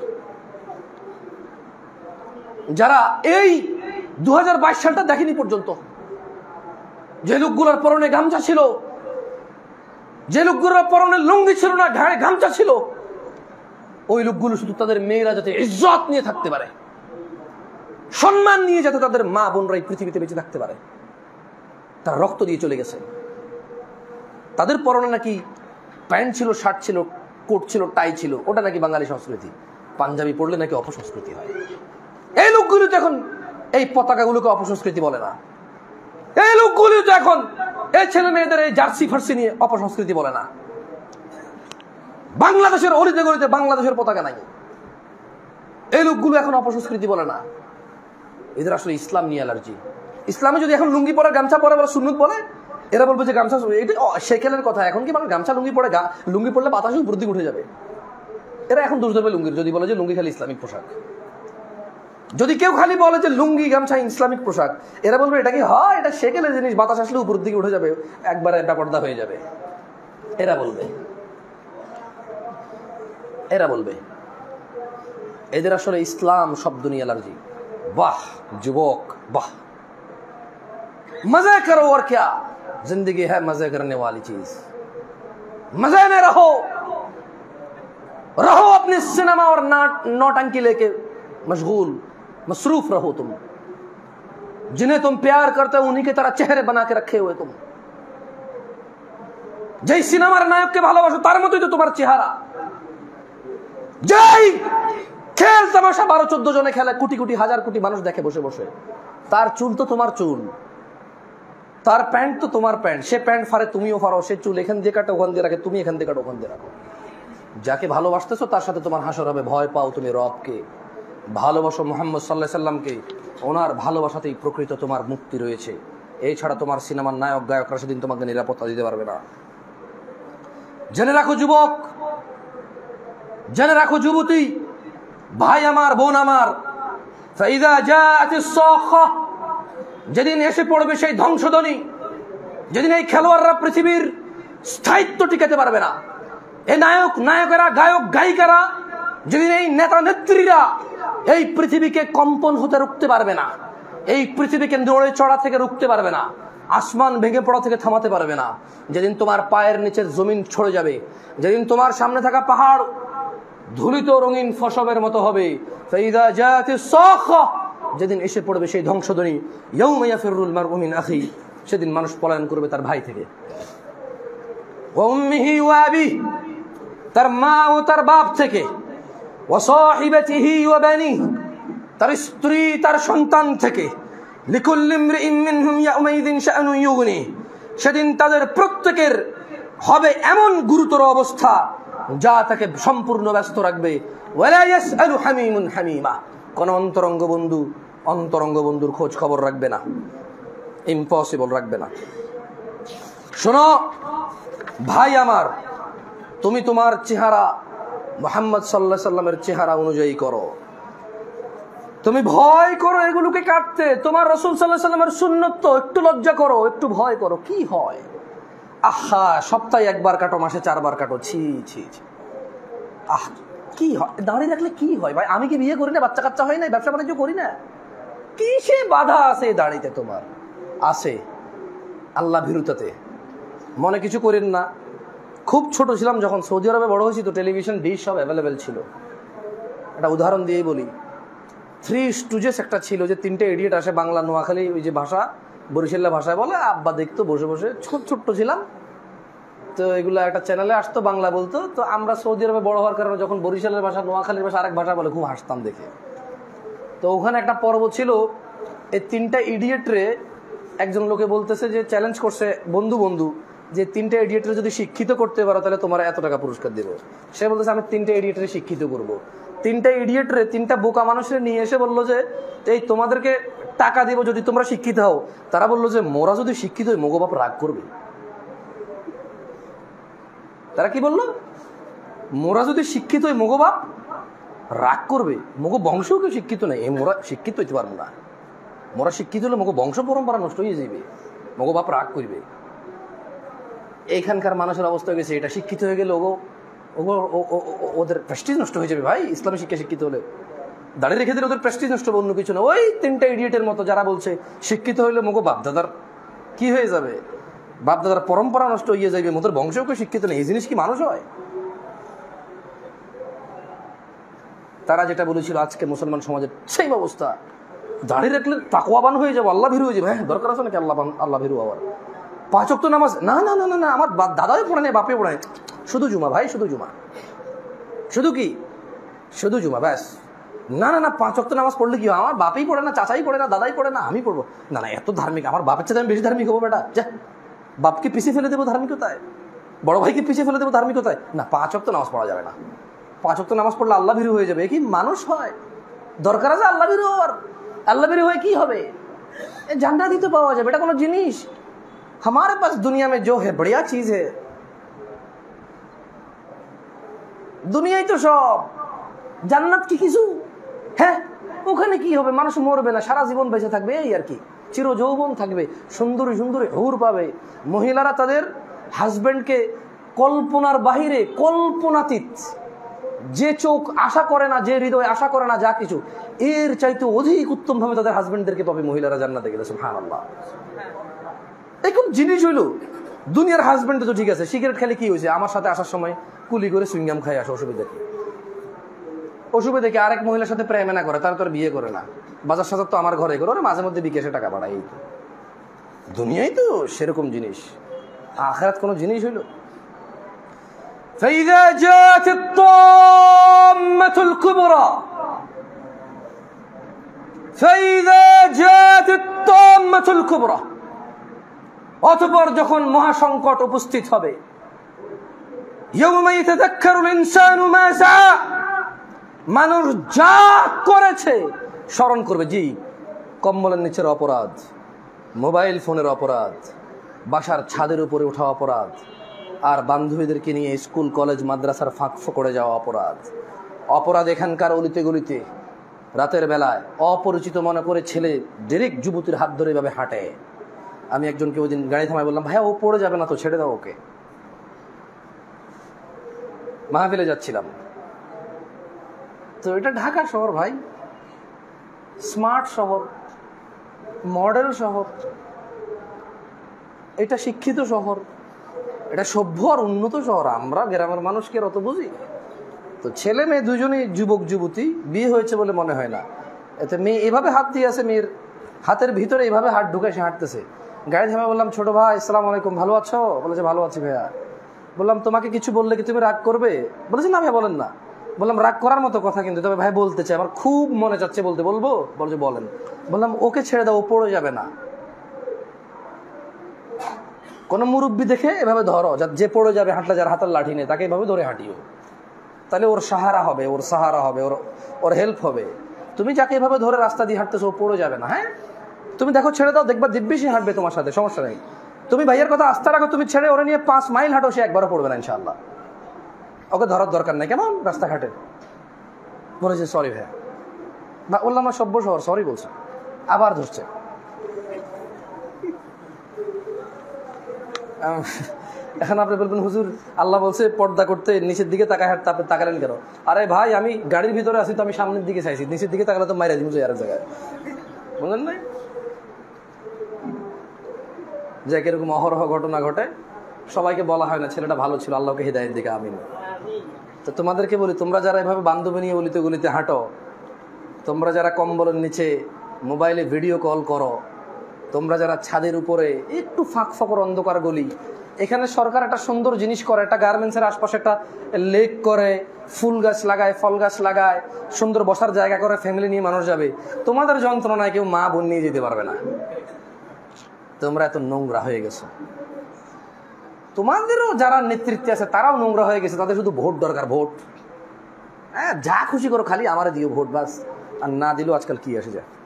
যারা এই দু হাজার বাইশ সালটা দেখেনি পর্যন্ত, যে লোকগুলোর পরনে গামছা ছিল, যে লোকগুলোর পরনে লুঙ্গি ছিল না, ঘাড়ে গামছা ছিল, ওই লোকগুলো শুধু তাদের মেয়েরা যাতে ইজ্জত নিয়ে থাকতে পারে, সম্মান নিয়ে যাতে তাদের মা বোনরা এই পৃথিবীতে বেঁচে থাকতে পারে, তারা রক্ত দিয়ে চলে গেছে। তাদের পরনে নাকি প্যান্ট ছিল, শার্ট ছিল, কোট ছিল, টাই ছিল, ওটা নাকি বাঙালি সংস্কৃতি। পাঞ্জাবি পড়লে নাকি অপসংস্কৃতি হয়। এই লোকগুলো তো এখন এই পতাকাগুলোকে অপসংস্কৃতি বলে না। এই লোকগুলো তো এখন এই ছেলে মেয়েদের এই জার্সি ফার্সি নিয়ে অপসংস্কৃতি বলে না। বাংলাদেশের অলিতে গলিতে বাংলাদেশের পতাকা নাই, এই লোকগুলো এখন অপসংস্কৃতি বলে না। এদের আসলে ইসলাম নিয়ে অ্যালার্জি। ইসলামে যদি এখন লুঙ্গি পরে গামছা পরে বলে সুন্নত বলে, এরা বলবে যে গামছা, এটা সেকেলের কথা। এখন কি মানে গামছা লুঙ্গি পরে, লুঙ্গি পড়লে বাতাসে উপর দিকে উঠে যাবে। এরা এখন দোষ দেবে লুঙ্গির, যদি বলে যে লুঙ্গি খালি ইসলামিক পোশাক। যদি কেউ খালি বলে যে লুঙ্গি গামছা ইসলামিক পোশাক, এরা বলবে এটা কি হয়, এটা সেকেলের জিনিস, বাতাস আসলে উপর দিকে উঠে যাবে, একবারে বেপরদা হয়ে যাবে। এরা বলবে এরা বলবে এদের আসলে ইসলাম শব্দ নিয়ে অ্যালার্জি। বাহ যুবক, বাহ, मजे करो और क्या, जिंदगी है मजे करने वाली चीज, मजे में रहो, रहो अपने सिनेमा और नौटंकी लेके मशगूल, मसरूफ रहो तुम, जिन्हें तुम प्यार करते हो उन्हीं की तरह चेहरे बना के रखे हुए तुम, जय सिनेमार नायक के ভালোবাসো তার মতোই তো তোমার চেহারা, জয় খেল তামাশা বারো চোদ্দ জনে খেলে, কোটি কোটি হাজার কোটি মানুষ দেখে বসে বসে, তার চুল তো তোমার চুল, তার প্যান্ট তো তোমার প্যান্ট, সে প্যান্ট ফারে তুমিও ফারো, সে চুল এখান দিয়ে কাটো ওখান দিয়ে রাখে, তুমি এখান দিয়ে কাটো ওখান দিয়ে রাখো। যাকে ভালোবাসতেছো তার সাথে তোমার হাসর হবে। ভয় পাও তুমি রবকে, ভালোবাসো মোহাম্মদ সাল্লাল্লাহু আলাইহি সাল্লামকে, ওনার ভালোবাসাতেই প্রকৃত তোমার মুক্তি রয়েছে। এই ছাড়া তোমার সিনেমার নায়ক গায়করা সেদিন তোমাকে নিরাপত্তা দিতে পারবে না। জেনে রাখো যুবক, জেনে রাখো যুবতী, ভাই আমার, বোন আমার, ফাইদা জাআতিস সাখা, যেদিন এসে পড়বে সেই ধ্বংসধ্বনি, যেদিন এই খেলোয়াড়রা পৃথিবীর স্থায়িত্ব টিকাতে পারবে না, এই নায়ক নায়কেরা, গায়ক গায়িকারা, যেদিন এই নেতা নেত্রীরা এই পৃথিবীকে কম্পন হতে রুখতে পারবে না, এই পৃথিবীকে নড়ে চড়া থেকে রুখতে পারবে না, আসমান ভেঙে পড়া থেকে থামাতে পারবে না, যেদিন তোমার পায়ের নিচের জমিন ছড়ে যাবে, যেদিন তোমার সামনে থাকা পাহাড় ধুলিত রঙিন ফসবের মতো হবে, ফাইদা জাআতিস সাখা, যেদিন এসে পড়বে সেই ধ্বংসধ্বনি, ইয়াউমা ইয়াফিরুল মারউ মিন আখি, সেদিন মানুষ পলায়ন করবে তার ভাই থেকে, ওয়া উম্মিহি ওয়া আবিহি, তার মা ও তার বাপ থেকে, ওয়া সাহিবাতিহি ওয়া বানিহি, তার স্ত্রী তার সন্তান থেকে, লিকুল্লি ইমরিইন মিনহুম ইয়াউমাইযিন শাআনুন ইউগনি, সেদিন তাদের প্রত্যেকের হবে এমন গুরুতর অবস্থা যা তাকে সম্পূর্ণ ব্যস্ত রাখবে। ওয়ালা ইয়াসআলু হামিমুন হামিমা, কোন অন্তরঙ্গ বন্ধু অন্তরঙ্গ বন্ধুর খোঁজ খবর রাখবে না, ইম্পসিবল রাখবে না। শোনো ভাই আমার, তুমি তোমার চেহারা মুহাম্মদ সাল্লাল্লাহু আলাইহি সাল্লামের চেহারা অনুযায়ী করো। তুমি ভয় করো এগুলোকে কাটতে, তোমার রাসূল সাল্লাল্লাহু আলাইহি সাল্লামের সুন্নাত তো, একটু লজ্জা করো, একটু ভয় করো। কি হয়, আহা সপ্তাহে একবার কাটো, মাসে চারবার কাটো, ছি ছি ছি, আহ কি হয়, দাঁড়িয়ে রাখলে কি হয় ভাই? আমি কি বিয়ে করি না, বাচ্চা কাচ্চা হয় না, ব্যবসা বাণিজ্য করি না? কিসে বাধা আছে দাঁড়িতে? তোমার আছে আল্লাহ ভীরুতাতে। মনে কিছু করেন না, খুব ছোট ছিলাম যখন, সৌদি আরবে বড় হয়েছি তো টেলিভিশন ডিশ সব অ্যাভেলেবেল ছিল। একটা উদাহরণ দিয়েই বলি, থ্রি স্টুজেস একটা ছিল, যে তিনটে এডিয়েট আসে বাংলা, নোয়াখালী ওই যে ভাষা, বরিশাল্লা ভাষায় বলে, আব্বা দেখতো বসে বসে, ছোট ছোট্ট ছিলাম তো, এগুলো একটা চ্যানেলে আসতো, বাংলা বলতো। তো আমরা সৌদি আরবে বড় হওয়ার কারণে যখন বরিশালের ভাষা, নোয়াখালীর ভাষা আরেক ভাষা বলে, খুব হাসতাম দেখে। তো ওখানে একটা পর্ব ছিল, এই তিনটা ইডিয়েটরে একজন লোকে বলতেছে যে, চ্যালেঞ্জ করছে বন্ধু বন্ধু যে তিনটা ইডিয়েটরে যদি শিক্ষিত করতে পারো তাহলে তোমার এত টাকা পুরস্কার দেবো। সে বলতেছে আমি তিনটা ইডিয়েটরে শিক্ষিত করব। তিনটা ইডিয়েটরে, তিনটা বোকা মানুষের নিয়ে এসে বললো যে এই তোমাদেরকে টাকা দিব যদি তোমরা শিক্ষিত হও। তারা বললো যে মোরা যদি শিক্ষিত হই মগো বাপ রাগ করবে। তারা কি বললো, মোরা যদি শিক্ষিত হই মগো বাপ রাগ করবে, মগো বংশও কেউ শিক্ষিত নেই, এ মোরা শিক্ষিত হইতে পারবো না, মোরা শিক্ষিত হলে মগো বংশ পরম্পরা নষ্ট হয়ে যাবে, মগো বাপ রাগ করবে। এইখানকার মানুষের অবস্থা হয়ে গেছে, এটা শিক্ষিত হয়ে গেলে ওগো ওগো ওদের প্রেস্টিজ নষ্ট হয়ে যাবে ভাই। ইসলামী শিক্ষা শিক্ষিত হলে দাঁড়িয়ে রেখে দিলে ওদের প্রেস্টিজ নষ্ট হবে, অন্য কিছু না। ওই তিনটা ইডিয়েটের মতো যারা বলছে শিক্ষিত হইলে মগো বাপদাদার কি হয়ে যাবে, বাপদাদার পরম্পরা নষ্ট হয়ে যাবে, মোদের বংশেও কেউ শিক্ষিত নেই, এই জিনিস কি মানুষ হয়? তারা যেটা বলেছিল আজকে মুসলমান সমাজের সেই অবস্থা, দাঁড়িয়ে রাখলে তাকওয়াবান হয়ে যাবো, আল্লাহ ভীরু হয়ে যাবে। হ্যাঁ দরকার আছে নাকি আল্লাহ আল্লাহ ভীরু হওয়ার? পাঁচ ওয়াক্ত নামাজ না না না না না, আমার দাদাই পড়ে নেই, বাপে পড়ে, শুধু জুমা ভাই, শুধু জুমা, শুধু কি শুধু জুমা ব্যাস। না না না, পাঁচ ওয়াক্ত নামাজ পড়লে কি হয়? আমার বাপেই পড়ে না, চাচাই পড়ে না, দাদাই পড়ে না, আমি পড়বো না? না এত ধার্মিক, আমার বাপের চেয়ে আমি বেশি ধার্মিক হবো বেটা, যা বাপকে পিছিয়ে ফেলে দেবো ধার্মিকতায়, বড় ভাইকে পিছিয়ে ফেলে দেবো ধার্মিকতায়। না, পাঁচ ওয়াক্ত নামাজ পড়া যাবে না, পাঁচ ওয়াক্ত নামাজ পড়লে আল্লাহ ভীরু হয়ে যাবে। কি মানুষ হয়? দরকার আছে আল্লাহ ভীরু হওয়ার? আল্লাহ ভীরু হয়ে কি হবে? জান্নাতই তো পাওয়া যাবে, এটা কোনো জিনিস? हमारे पास दुनिया में जो है बढ़िया चीज है, দুনিয়াই তো সব, জান্নাত কি কিছু? হ্যাঁ ওখানে কি হবে? মানুষ মরবে না, সারা জীবন বেঁচে থাকবে, এই আর কি, চির যৌবন থাকবে, সুন্দরী সুন্দরী হুর পাবে। মহিলারা তাদের হাজবেন্ডকে কল্পনার বাহিরে, কল্পনাতীত, যে চোখ আশা করে না, যে হৃদয় আশা করে না, যা কিছু এর চাইতে অধিক উত্তম ভাবে তাদের হাজবেন্ডদেরকে পাবে মহিলারা জান্নাতে গেলে। সুবহানাল্লাহ, এরকম জিনিস হইলো। দুনিয়ার হাজবেন্ড তো ঠিক আছে, সিগারেট খেলে কি হয়েছে? আমার সাথে আসার সময় কুলি করে সুইংগাম খাই আসে, অসুবিধা কি? অসুবিধা কি? আরেক মহিলার সাথে প্রেমে না করে, তার তো আর বিয়ে করে না, বাজার সাজার তো আমার ঘরে করে, ওরা মাঝে মধ্যে বিকেশে টাকা পাঠায়। এই তো দুনিয়ায় তো সেরকম জিনিস, আখিরাত কোনো জিনিস হইলো? فإذا جاءت الطامة الكبرى فإذا جاءت الطامة الكبرى অতঃপর যখন মহাসংকট উপস্থিত হবে, يوم يتذكر الإنسان ما سعى, মানুষ যা করেছে স্মরণ করবে। জি, কম্বলের নিচের অপরাধ, মোবাইল ফোনের অপরাধ, বাসার ছাদের উপরে ওঠা অপরাধ, আর বান্ধবীদেরকে নিয়ে স্কুল কলেজ মাদ্রাসার ফাঁক ফোকরে যাওয়া অপরাধ। অপরাধ এখানকার অলিতে গলিতে, রাতের বেলায় অপরিচিত মনে করে ছেলে ডিরেক্ট যুবতীর হাত ধরে এভাবে হাঁটে। আমি একজনকে ওই দিন গাড়ি থামায় বললাম, ভাইয়া ও পড়ে যাবে না তো, ছেড়ে দাও ওকে। মাহফিলে যাচ্ছিলাম তো, এটা ঢাকা শহর ভাই, স্মার্ট শহর, মডেল শহর, এটা শিক্ষিত শহর, এটা সভ্য আর উন্নত শহর। আমরা গ্রামের মানুষকে অত বুঝি? তো ছেলে মেয়ে দুজনেই যুবক যুবতী, বিয়ে হয়েছে বলে মনে হয় না। এতে মেয়ে এভাবে হাত দিয়ে আছে, মেয়ের হাতের ভিতরে এভাবে হাত ঢুকে সে হাঁটতেছে। গাড়ি থামে বললাম, ছোট ভাই আসসালামু আলাইকুম, ভালো আছো? বলেছে ভালো আছি ভাইয়া। বললাম তোমাকে কিছু বললে কি তুমি রাগ করবে? বলেছে না ভাই বলেন না। বললাম রাগ করার মতো কথা কিন্তু, তবে ভাই বলতে চাই, আমার খুব মনে চাচ্ছে বলতে, বলবো? বলছে বলেন। বললাম ওকে ছেড়ে দাও, ও পড়ে যাবে না। কোনো মুরব্বী দেখে এভাবে ধরো, যে পড়ে যাবে হাঁটলে, যার হাতের লাঠি নেই তাকে এভাবে ধরে হাঁটিও, তাহলে ওর সাহারা হবে, ওর সাহারা হবে, ওর ওর হেল্প হবে। তুমি যাকে এভাবে ধরে রাস্তা দিয়ে হাঁটতেছো ও পড়ে যাবে না। হ্যাঁ, তুমি দেখো ছেড়ে দাও, দেখবা দিব্যি সে হাঁটবে তোমার সাথে, সমস্যা নেই। তুমি ভাইয়ের কথা আস্থা রাখো, তুমি ছেড়ে ওরা নিয়ে পাঁচ মাইল হাঁটো, সে একবারও পড়বে না ইনশাআল্লাহ। ওকে ধরার দরকার নেই। কেমন রাস্তাঘাটে বলেছে সরি ভাইয়া, বা বললাম আমার সভ্য শহর, সরি বলছে, আবার ধরছে। এখন আপনি বলবেন হুজুর আল্লাহ বলছে পর্দা করতে, নিচের দিকে তাকায় হাঁটতে, আপনি তাকালেন কেন? আরে ভাই, আমি গাড়ির ভিতরে আছি তো আমি সামনের দিকে চাইছি, নিচের দিকে তাকালে তো মাইরা দিব আর এক জায়গায়, বুঝলেন নাই? যে কিরকম অহরহ ঘটনা ঘটে, সবাইকে বলা হয় না ছেলেটা ভালো ছিল, আল্লাহকে হিদায়েত দিকে আমিন। তো তোমাদেরকে বলি, তোমরা যারা এভাবে বান্ধবী নিয়ে গলিতে গলিতে হাঁটো, তোমরা যারা কম্বলের নিচে মোবাইলে ভিডিও কল করো, তোমরা যারা ছাদের উপরে একটু ফাঁক ফাঁকর অন্ধকার গলি, এখানে সরকার একটা সুন্দর জিনিস করে, একটা গার্মেন্টসের আশপাশে একটা লেক করে, ফুল গাছ লাগায়, ফল গাছ লাগায়, সুন্দর বসার জায়গা করে, ফ্যামিলি নিয়ে মানুষ যাবে। তোমাদের যন্ত্রণায় কেউ মা বোন নিয়ে যেতে পারবে না। তোমরা এত নোংরা হয়ে গেছো। তোমাদেরও যারা নেতৃত্বে আছে তারাও নোংরা হয়ে গেছে, তাদের শুধু ভোট দরকার, ভোট। হ্যাঁ, যা খুশি করো, খালি আমারে দিও ভোট, বাস। আর না দিলেও আজকাল কি আসে যায়।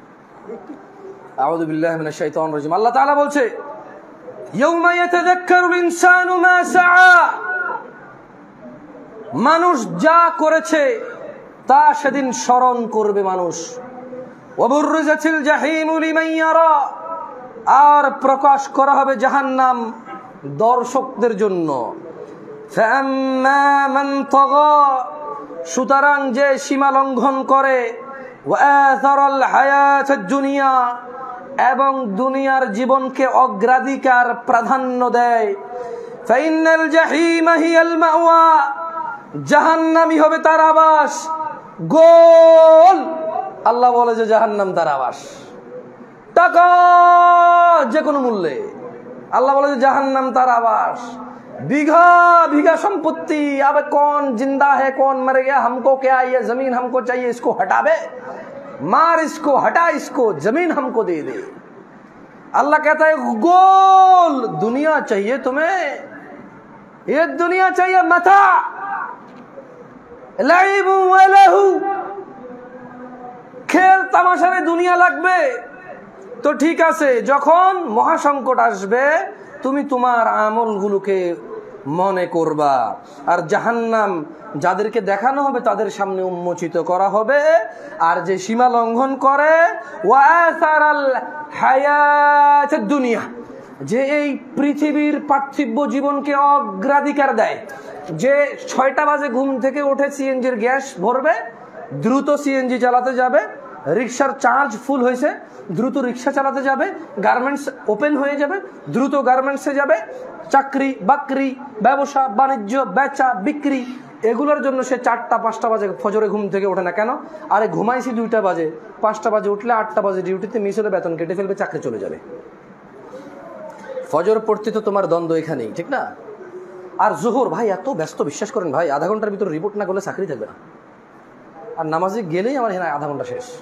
আউযু বিল্লাহি মিনাশ শাইতানির রাজিম। আল্লাহ তাআলা বলছে, ইয়াউমা ইয়াতাযাক্কারুল ইনসানু মা সাআ, মানুষ যা করেছে তা সেদিন স্মরণ করবে মানুষ। ওয়া বুররিজাতিল জাহিমু লিমান ইয়ারা, আর প্রকাশ করা হবে জাহান্নাম দর্শকদের জন্য। ফাআম্মা মান তাগা, সুতরাং যে সীমা লঙ্ঘন করে, ওয়া আথারাল হায়াতাদ দুনিয়া, এবং দুনিয়ার জীবনকে অগ্রাধিকার প্রাধান্য দেয়, ফাইনাল জাহিমা হিয়াল মাওয়া, জাহান্নামই হবে তার আবাস। গোল, আল্লাহ বলে যে জাহান্নাম তার আবাস। টাকা যে কোনো মূল্যে, আল্লাহ বলে যে জাহান্নাম তার আবাস। বিঘা বিঘা সম্পত্তি, আবে कौन जिंदा है कौन मर गया, हमको क्या, ये जमीन हमको चाहिए, इसको हटावे, मार इसको, हटा इसको, जमीन हमको दे दे। अल्लाह कहता है गोल दुनिया चाहिए तुम्हें, ये दुनिया चाहिए मता लाइबु व लहू, खेल तमाशारे दुनिया লাগবে। তো ঠিক আছে, যখন মহাসংকট আসবে তুমি তোমার আমলগুলোকে মনে করবা, আর জাহান্নাম যাদেরকে দেখানো হবে তাদের সামনে উন্মোচিত করা হবে। আর যে সীমা লঙ্ঘন করে, ওয়াসারাল হায়াতুদ দুনিয়া, যে এই পৃথিবীর পার্থিব জীবনকে অগ্রাধিকার দেয়, যে ছয়টা বাজে ঘুম থেকে উঠে সিএনজির গ্যাস ভরবে, দ্রুত সিএনজি চালাতে যাবে, রিক্সার চার্জ ফুল হয়েছে, দ্রুত রিক্সা চালাতে যাবে, গার্মেন্টস ওপেন হয়ে যাবে, দ্রুত গার্মেন্টসে যাবে, চাকরি বাকরি, ব্যবসা বাণিজ্য, বেচা বিক্রি, এগুলোর জন্য সে চারটা পাঁচটা বাজে ফজরে ঘুম থেকে ওঠে না। কেন? আরে ঘুমাইছি দুইটা বাজে, পাঁচটা বাজে উঠলে আটটা বাজে ডিউটিতে মিস হলে বেতন কেটে ফেলবে, চাকরি চলে যাবে। ফজর পড়তে তো তোমার দ্বন্দ্ব এখানেই, ঠিক না? আর জোহর, ভাই এত ব্যস্ত, বিশ্বাস করেন ভাই, আধা ঘন্টার ভিতরে রিপোর্ট না করলে চাকরি থাকবে না। আর নামাজে গেলেই আমার এখানে আধা ঘন্টা শেষ।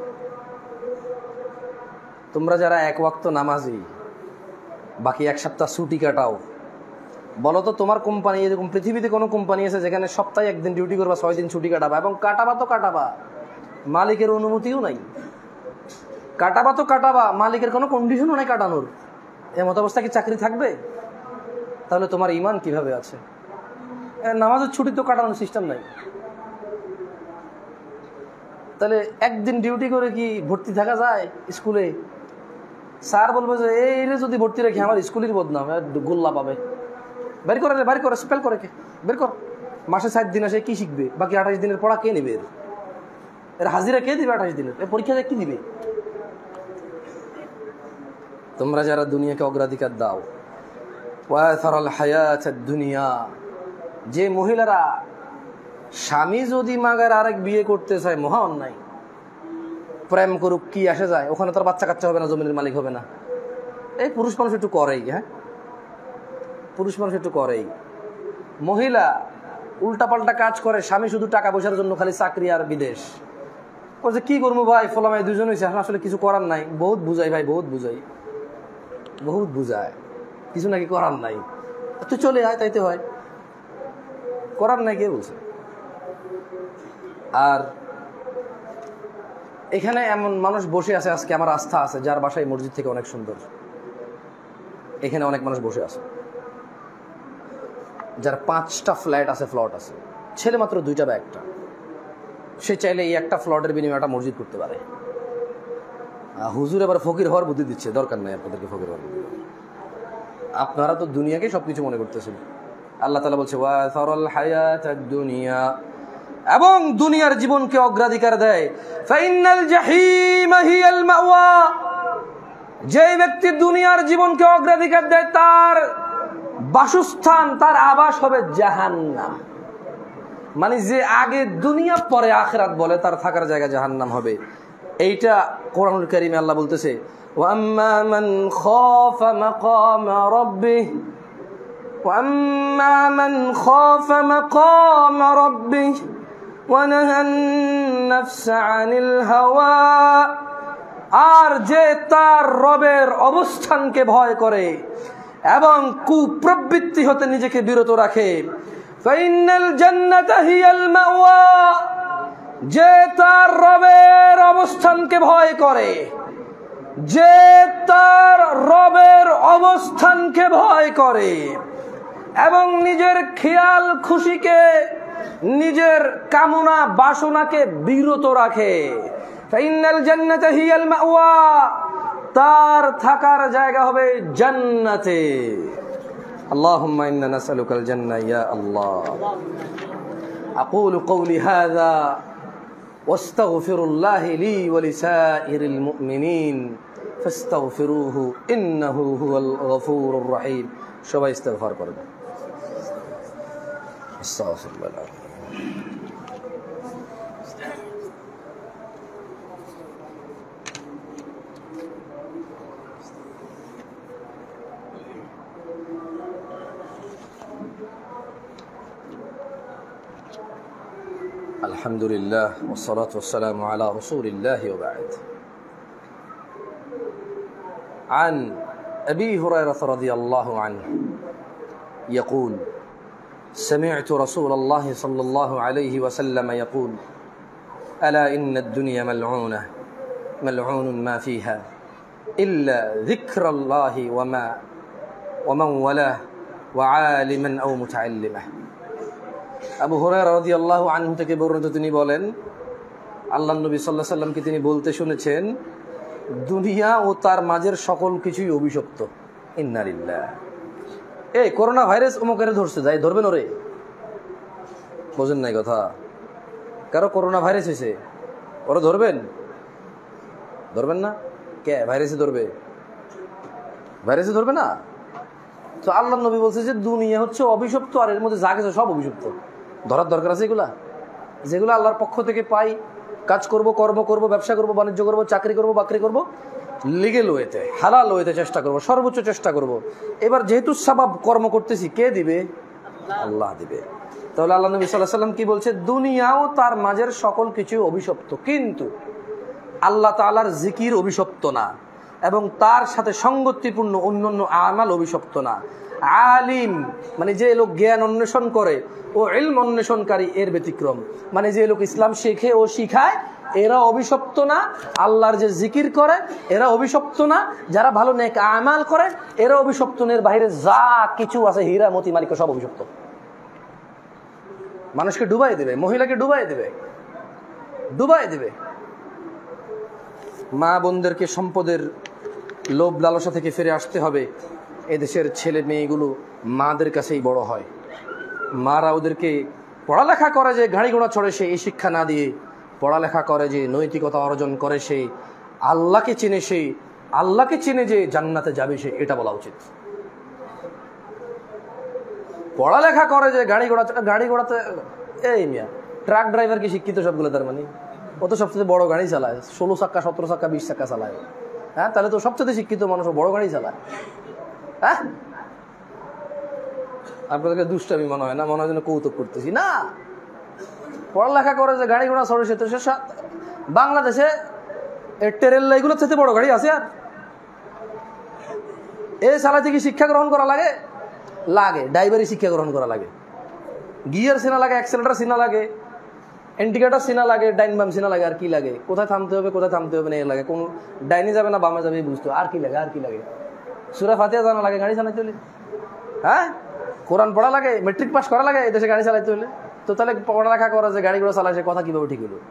তোমরা যারা এক ওয়াক্ত নামাজি, বাকি এক সপ্তাহ ছুটি কাটাও, বলো তো তোমার কোম্পানি, এরকম পৃথিবীতে কোনো কোম্পানি আছে যেখানে সপ্তাহে একদিন ডিউটি করবা, ছয় দিন ছুটি কাটাবা, এবং কাটাবা তো কাটাবা, মালিকের অনুমতিও নাই। কাটাবা তো কাটাবা, মালিকের কোনো কন্ডিশনও নাই কাটানোর। এমত অবস্থা কি চাকরি থাকবে? তাহলে তোমার ইমান কিভাবে আছে? নামাজের ছুটি তো কাটানোর সিস্টেম নাই। তাহলে একদিন ডিউটি করে কি ভর্তি থাকা যায় স্কুলে? স্যার বলবে যে এই যদি ভর্তি রাখি আমার স্কুলের বদনাম, গোল্লা পাবে, বের করে বের করে স্পেল করে কে বের কর। মাসে ষাট দিন আসে, কি শিখবে? বাকি আঠাশ দিনের পড়া কে নেবে? এর হাজিরা কে দিবে? আঠাশ দিনের এর পরীক্ষা কি দিবে? তোমরা যারা দুনিয়াকে অগ্রাধিকার দাও, ওয়াসারাল হায়াতাদ দুনিয়া, যে মহিলারা স্বামী যদি মাগার আরেক বিয়ে করতে চায়, মহা অন্যায়। প্রেম করুক, কি আসে যায়? ওখানে তোর বাচ্চা কাচ্চা হবে না, জমিনের মালিক হবে না। এই পুরুষ মানুষ একটু করেই, হ্যাঁ পুরুষ মানুষ একটু করেই। মহিলা উল্টাপাল্টা কাজ করে, স্বামী শুধু টাকা পয়সার জন্য খালি চাকরি আর বিদেশ। বলছে কি করবো ভাই, ফলামাই দুজন হয়েছে, আসলে কিছু করার নাই। বহুত বুঝাই ভাই, বহুত বুঝাই, বহুত বুঝায়। কিছু নাকি করার নাই, তুই চলে আয়, তাইতে হয়, করার নাই কে বলছে? আর এখানে এমন মানুষ বসে আছে আজকে, আমার আস্থা আছে, যার বাসায় মসজিদ থেকে অনেক সুন্দর। এখানে অনেক মানুষ বসে আছে যার পাঁচটা ফ্ল্যাট আছে, প্লট আছে, ছেলে মাত্র দুইটা বা একটা, সে চাইলে এই একটা ফ্লটের বিনিময়ে একটা মসজিদ করতে পারে। হুজুর এবার ফকির হওয়ার বুদ্ধি দিচ্ছে, দরকার নেই আপনাদেরকে ফকির হওয়ার বুদ্ধি। আপনারা তো দুনিয়াকে সবকিছু মনে করতেছেন। আল্লাহ তাআলা বলছে ওয়াসারাল হায়াতাদ দুনিয়া, এবং দুনিয়ার জীবনকে অগ্রাধিকার দেয়। ফাইনাল জাহিমা হিয়াল মাওয়া, যে ব্যক্তি দুনিয়ার জীবনকে অগ্রাধিকার দেয় তার বাসস্থান, তার আবাস হবে জাহান্নাম। মানে যে আগে দুনিয়া পরে আখিরাত বলে, তার থাকার জায়গা জাহান্নাম হবে। এইটা কোরআনুল কারীমে আল্লাহ বলতেছে ওয়া আম্মা মান খাফা মাকামা রাব্বিহ ওয়া আম্মা মান খাফা মাকামা রাব্বিহ ওয়া নাহান নাফসা আনিল হাওয়া, আর যে তার রবের অবস্থানকে ভয় করে এবং কুপ্রবৃত্তি হতে নিজেকে বিরত রাখে, ফাইনাল জান্নাতা হিয়াল মাওয়া, যে তার রবের অবস্থানকে ভয় করে, যে তার রবের অবস্থানকে ভয় করে এবং নিজের খেয়াল খুশিকে, নিজের কামনা বাসনাকে বিরত রাখে, ফাইনাল জান্নাতা হিয়াল মাওয়া, তার থাকার জায়গা হবে জান্নাতে। আল্লাহুম্মা ইন্না নাসআলুকাল জান্নাহ ইয়া আল্লাহ। আকুলু কওলি হাযা ওয়াস্তাগফিরুল্লাহ লি ওয়া লিসাইরিল মুমিনিন ফাস্তাগফিরুহু ইন্নাহু হুয়াল গফুরুর রহিম। সবাই ইস্তিগফার করুন। আস্তাগফিরুল্লাহ। الحمد لله والصلاة والسلام على رسول الله وبعد. عن أبي هريرة رضي الله عنه يقول سمعت رسول الله صلى الله عليه وسلم يقول ألا إن الدنيا ملعونة ملعون ما فيها إلا ذكر الله وما ومن ولاه وعالما أو متعلمه. আবু হুরায়রা রাদিয়াল্লাহু আনহু থেকে বর্ণিত, তিনি বলেন আল্লাহর নবী সাল্লাল্লাহু আলাইহি ওয়াসাল্লামকে তিনি বলতে শুনেছেন, দুনিয়া ও তার মাঝের সকল কিছুই অভিশপ্ত। ইন্না লিল্লাহ। এই করোনা ভাইরাস অমুকের ধরছে, যাই ধরবেন ওরে, বোঝেন নাই কথা? কারো করোনা ভাইরাস হয়েছে, ওরা ধরবেন? ধরবেন না? কে ভাইরাসে ধরবে? ভাইরাসে ধরবে না তো। আল্লাহর নবী বলছে যে দুনিয়া হচ্ছে অভিশপ্ত, আর এর মধ্যে যা কিছু সব অভিশপ্ত। ধরার দরকার আছে এগুলা, যেগুলো আল্লাহর পক্ষ থেকে পাই, কাজ করব, কর্ম করব, ব্যবসা করব, বাণিজ্য করব, চাকরি করব, বাকরি করব, লিগেল ওয়েতে, হালাল ওয়েতে চেষ্টা করব, সর্বোচ্চ চেষ্টা করব। এবার যেহেতু সাবাব কর্ম করতেছি, কে দিবে? আল্লাহ দিবে। তাহলে আল্লাহ নবী সাল্লাল্লাহু আলাইহি ওয়াসাল্লাম কি বলছে? দুনিয়াও তার মাঝের সকল কিছু অভিশপ্ত, কিন্তু আল্লাহ তাআলার জিকির অভিশপ্ত না, এবং তার সাথে সঙ্গতিপূর্ণ অন্যান্য আমাল অভিশপ্ত না। আলিম মানে যে লোক জ্ঞান অন্বেষণ করে, ও ইলম অন্বেষণকারী এর ব্যতিক্রম। মানে যে লোক ইসলাম শেখে ও শিখায়, এরা অভিশপ্ত না। আল্লাহর যে জিকির করে এরা অভিশপ্ত না। যারা ভালো নেক আমাল করে এরা অভিশপ্ত। এর বাইরে যা কিছু আছে, হীরা মতি মালিক সব অভিশপ্ত। মানুষকে ডুবাই দেবে, মহিলাকে ডুবাই দেবে, ডুবাই দেবে। মা বোনদেরকে সম্পদের লোভ লালসা থেকে ফিরে আসতে হবে। এদেশের ছেলে মেয়েগুলো মাদের কাছেই বড় হয়। মারা ওদেরকে পড়ালেখা করে যে গাড়ি ঘোড়া চড়ে, সে এই শিক্ষা না দিয়ে পড়ালেখা করে যে নৈতিকতা অর্জন করে, সে আল্লাহকে চিনে, সে আল্লাহকে চিনে যে জান্নাতে যাবে, সে এটা বলা উচিত। পড়ালেখা করে যে গাড়ি ঘোড়া গাড়ি ঘোড়াতে, এই মিয়া ট্রাক ড্রাইভার কি শিক্ষিত? সবগুলো তার মানে ও তো সবচেয়ে বড় গাড়ি চালায়, ষোলো চাক্কা, সতেরো চাক্কা, বিশ চাক্কা চালায়। হ্যাঁ, তাহলে তো সবচেয়ে শিক্ষিত মানুষ বড় গাড়ি চালায়। হ্যাঁ, আপনাদেরকে দুষ্টামি মনে হয় না? মনে হয় যেন কৌতুক করতেছি না। পড়ালেখা করে যে গাড়ি ঘোড়া চড়ে, সে তো সে বাংলাদেশে ট্রেন লাইগুলোর থেকে বড় গাড়ি আছে। আর এ চালাতে কি শিক্ষা গ্রহণ করা লাগে? লাগে। ড্রাইভারি শিক্ষা গ্রহণ করা লাগে, গিয়ার সিনা লাগে, অ্যাক্সেলেটার সিনা লাগে, ইন্ডিকেটর সিনা লাগে, ডাইন বাম সিনা লাগে। আর কি লাগে? কোথায় থামতে হবে কোথায় থামতে হবে না এ লাগে। কোন ডাইনে যাবে না বামে যাবে বুঝতে। আর কি লাগে? আর কি লাগে? সূরা ফাতিহা জানা লাগে গাড়ি চালাতে হলে? হ্যাঁ, কোরআন পড়া লাগে, মেট্রিক পাস করা লাগে এদেশে গাড়ি চালাতে হলে? তো তাহলে পড়ালেখা করা যে গাড়িগুলো চালায় সে কথা কিভাবে ঠিক হলো?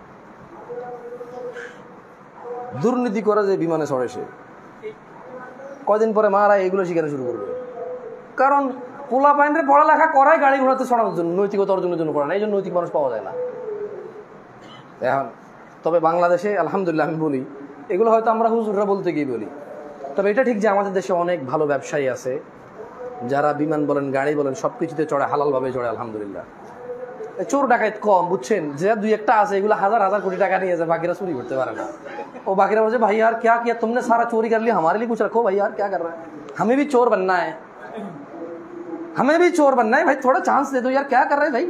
দুর্নীতি করে যে বিমানে চড়ে সে কয়দিন পরে মারা এগুলো শিখানো শুরু করবে। কারণ পোলা পাইনরে পড়ালেখা করায় গাড়ি ঘোড়াতে চড়ানোর জন্য, নৈতিকতা অর্জনের জন্য করে না। এই জন্য নৈতিক মানুষ পাওয়া যায় না এখন। তবে বাংলাদেশে আলহামদুলিল্লাহ আমি বলি, এগুলো হয়তো আমরা হুজুররা বলতে গিয়ে বলি, তবে এটা ঠিক যে আমাদের দেশে অনেক ভালো ব্যবসায়ী আছে যারা বিমান বলেন গাড়ি বলেন সবকিছুতে চড়ে, হালালভাবে চড়ে আলহামদুলিল্লাহ। চোর ডাকাত কম, বুঝছেন, যে দুই একটা আছে এগুলো হাজার হাজার কোটি টাকা নিয়ে যায়, বাকিরা চুরি করতে পারে না। ও বাকিরা বলছে ভাই यार क्या किया तुमने, सारा चोरी कर लिया, हमारे लिए कुछ रखो भाई यार, क्या कर रहा है, हमें भी चोर बनना है, हमें भी चोर बनना है भाई, थोड़ा चांस दे दो यार, क्या कर रहे हैं भाई।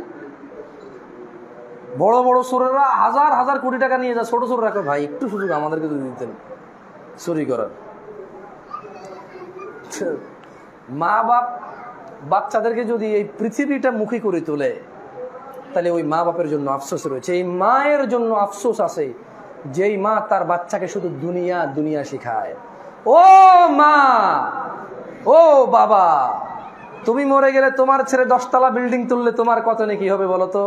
বড় বড় চোরেরা হাজার হাজার কোটি টাকা নিয়ে যায়, ছোট চোর রাখো ভাই একটু সুযোগ আমাদেরকে যদি দিতেন চুরি করার। মা বাপ বাচ্চাদেরকে যদি এই পৃথিবীটা মুখী করে তোলে তাহলে ওই মা বাপের জন্য আফসোস রয়েছে। এই মায়ের জন্য আফসোস আছে যেই মা তার বাচ্চাকে শুধু দুনিয়া দুনিয়া শিখায়। ও মা, ও বাবা, তুমি মরে গেলে তোমার ছেলে দশতলা বিল্ডিং তুললে তোমার কত নেকি হবে বলো তো?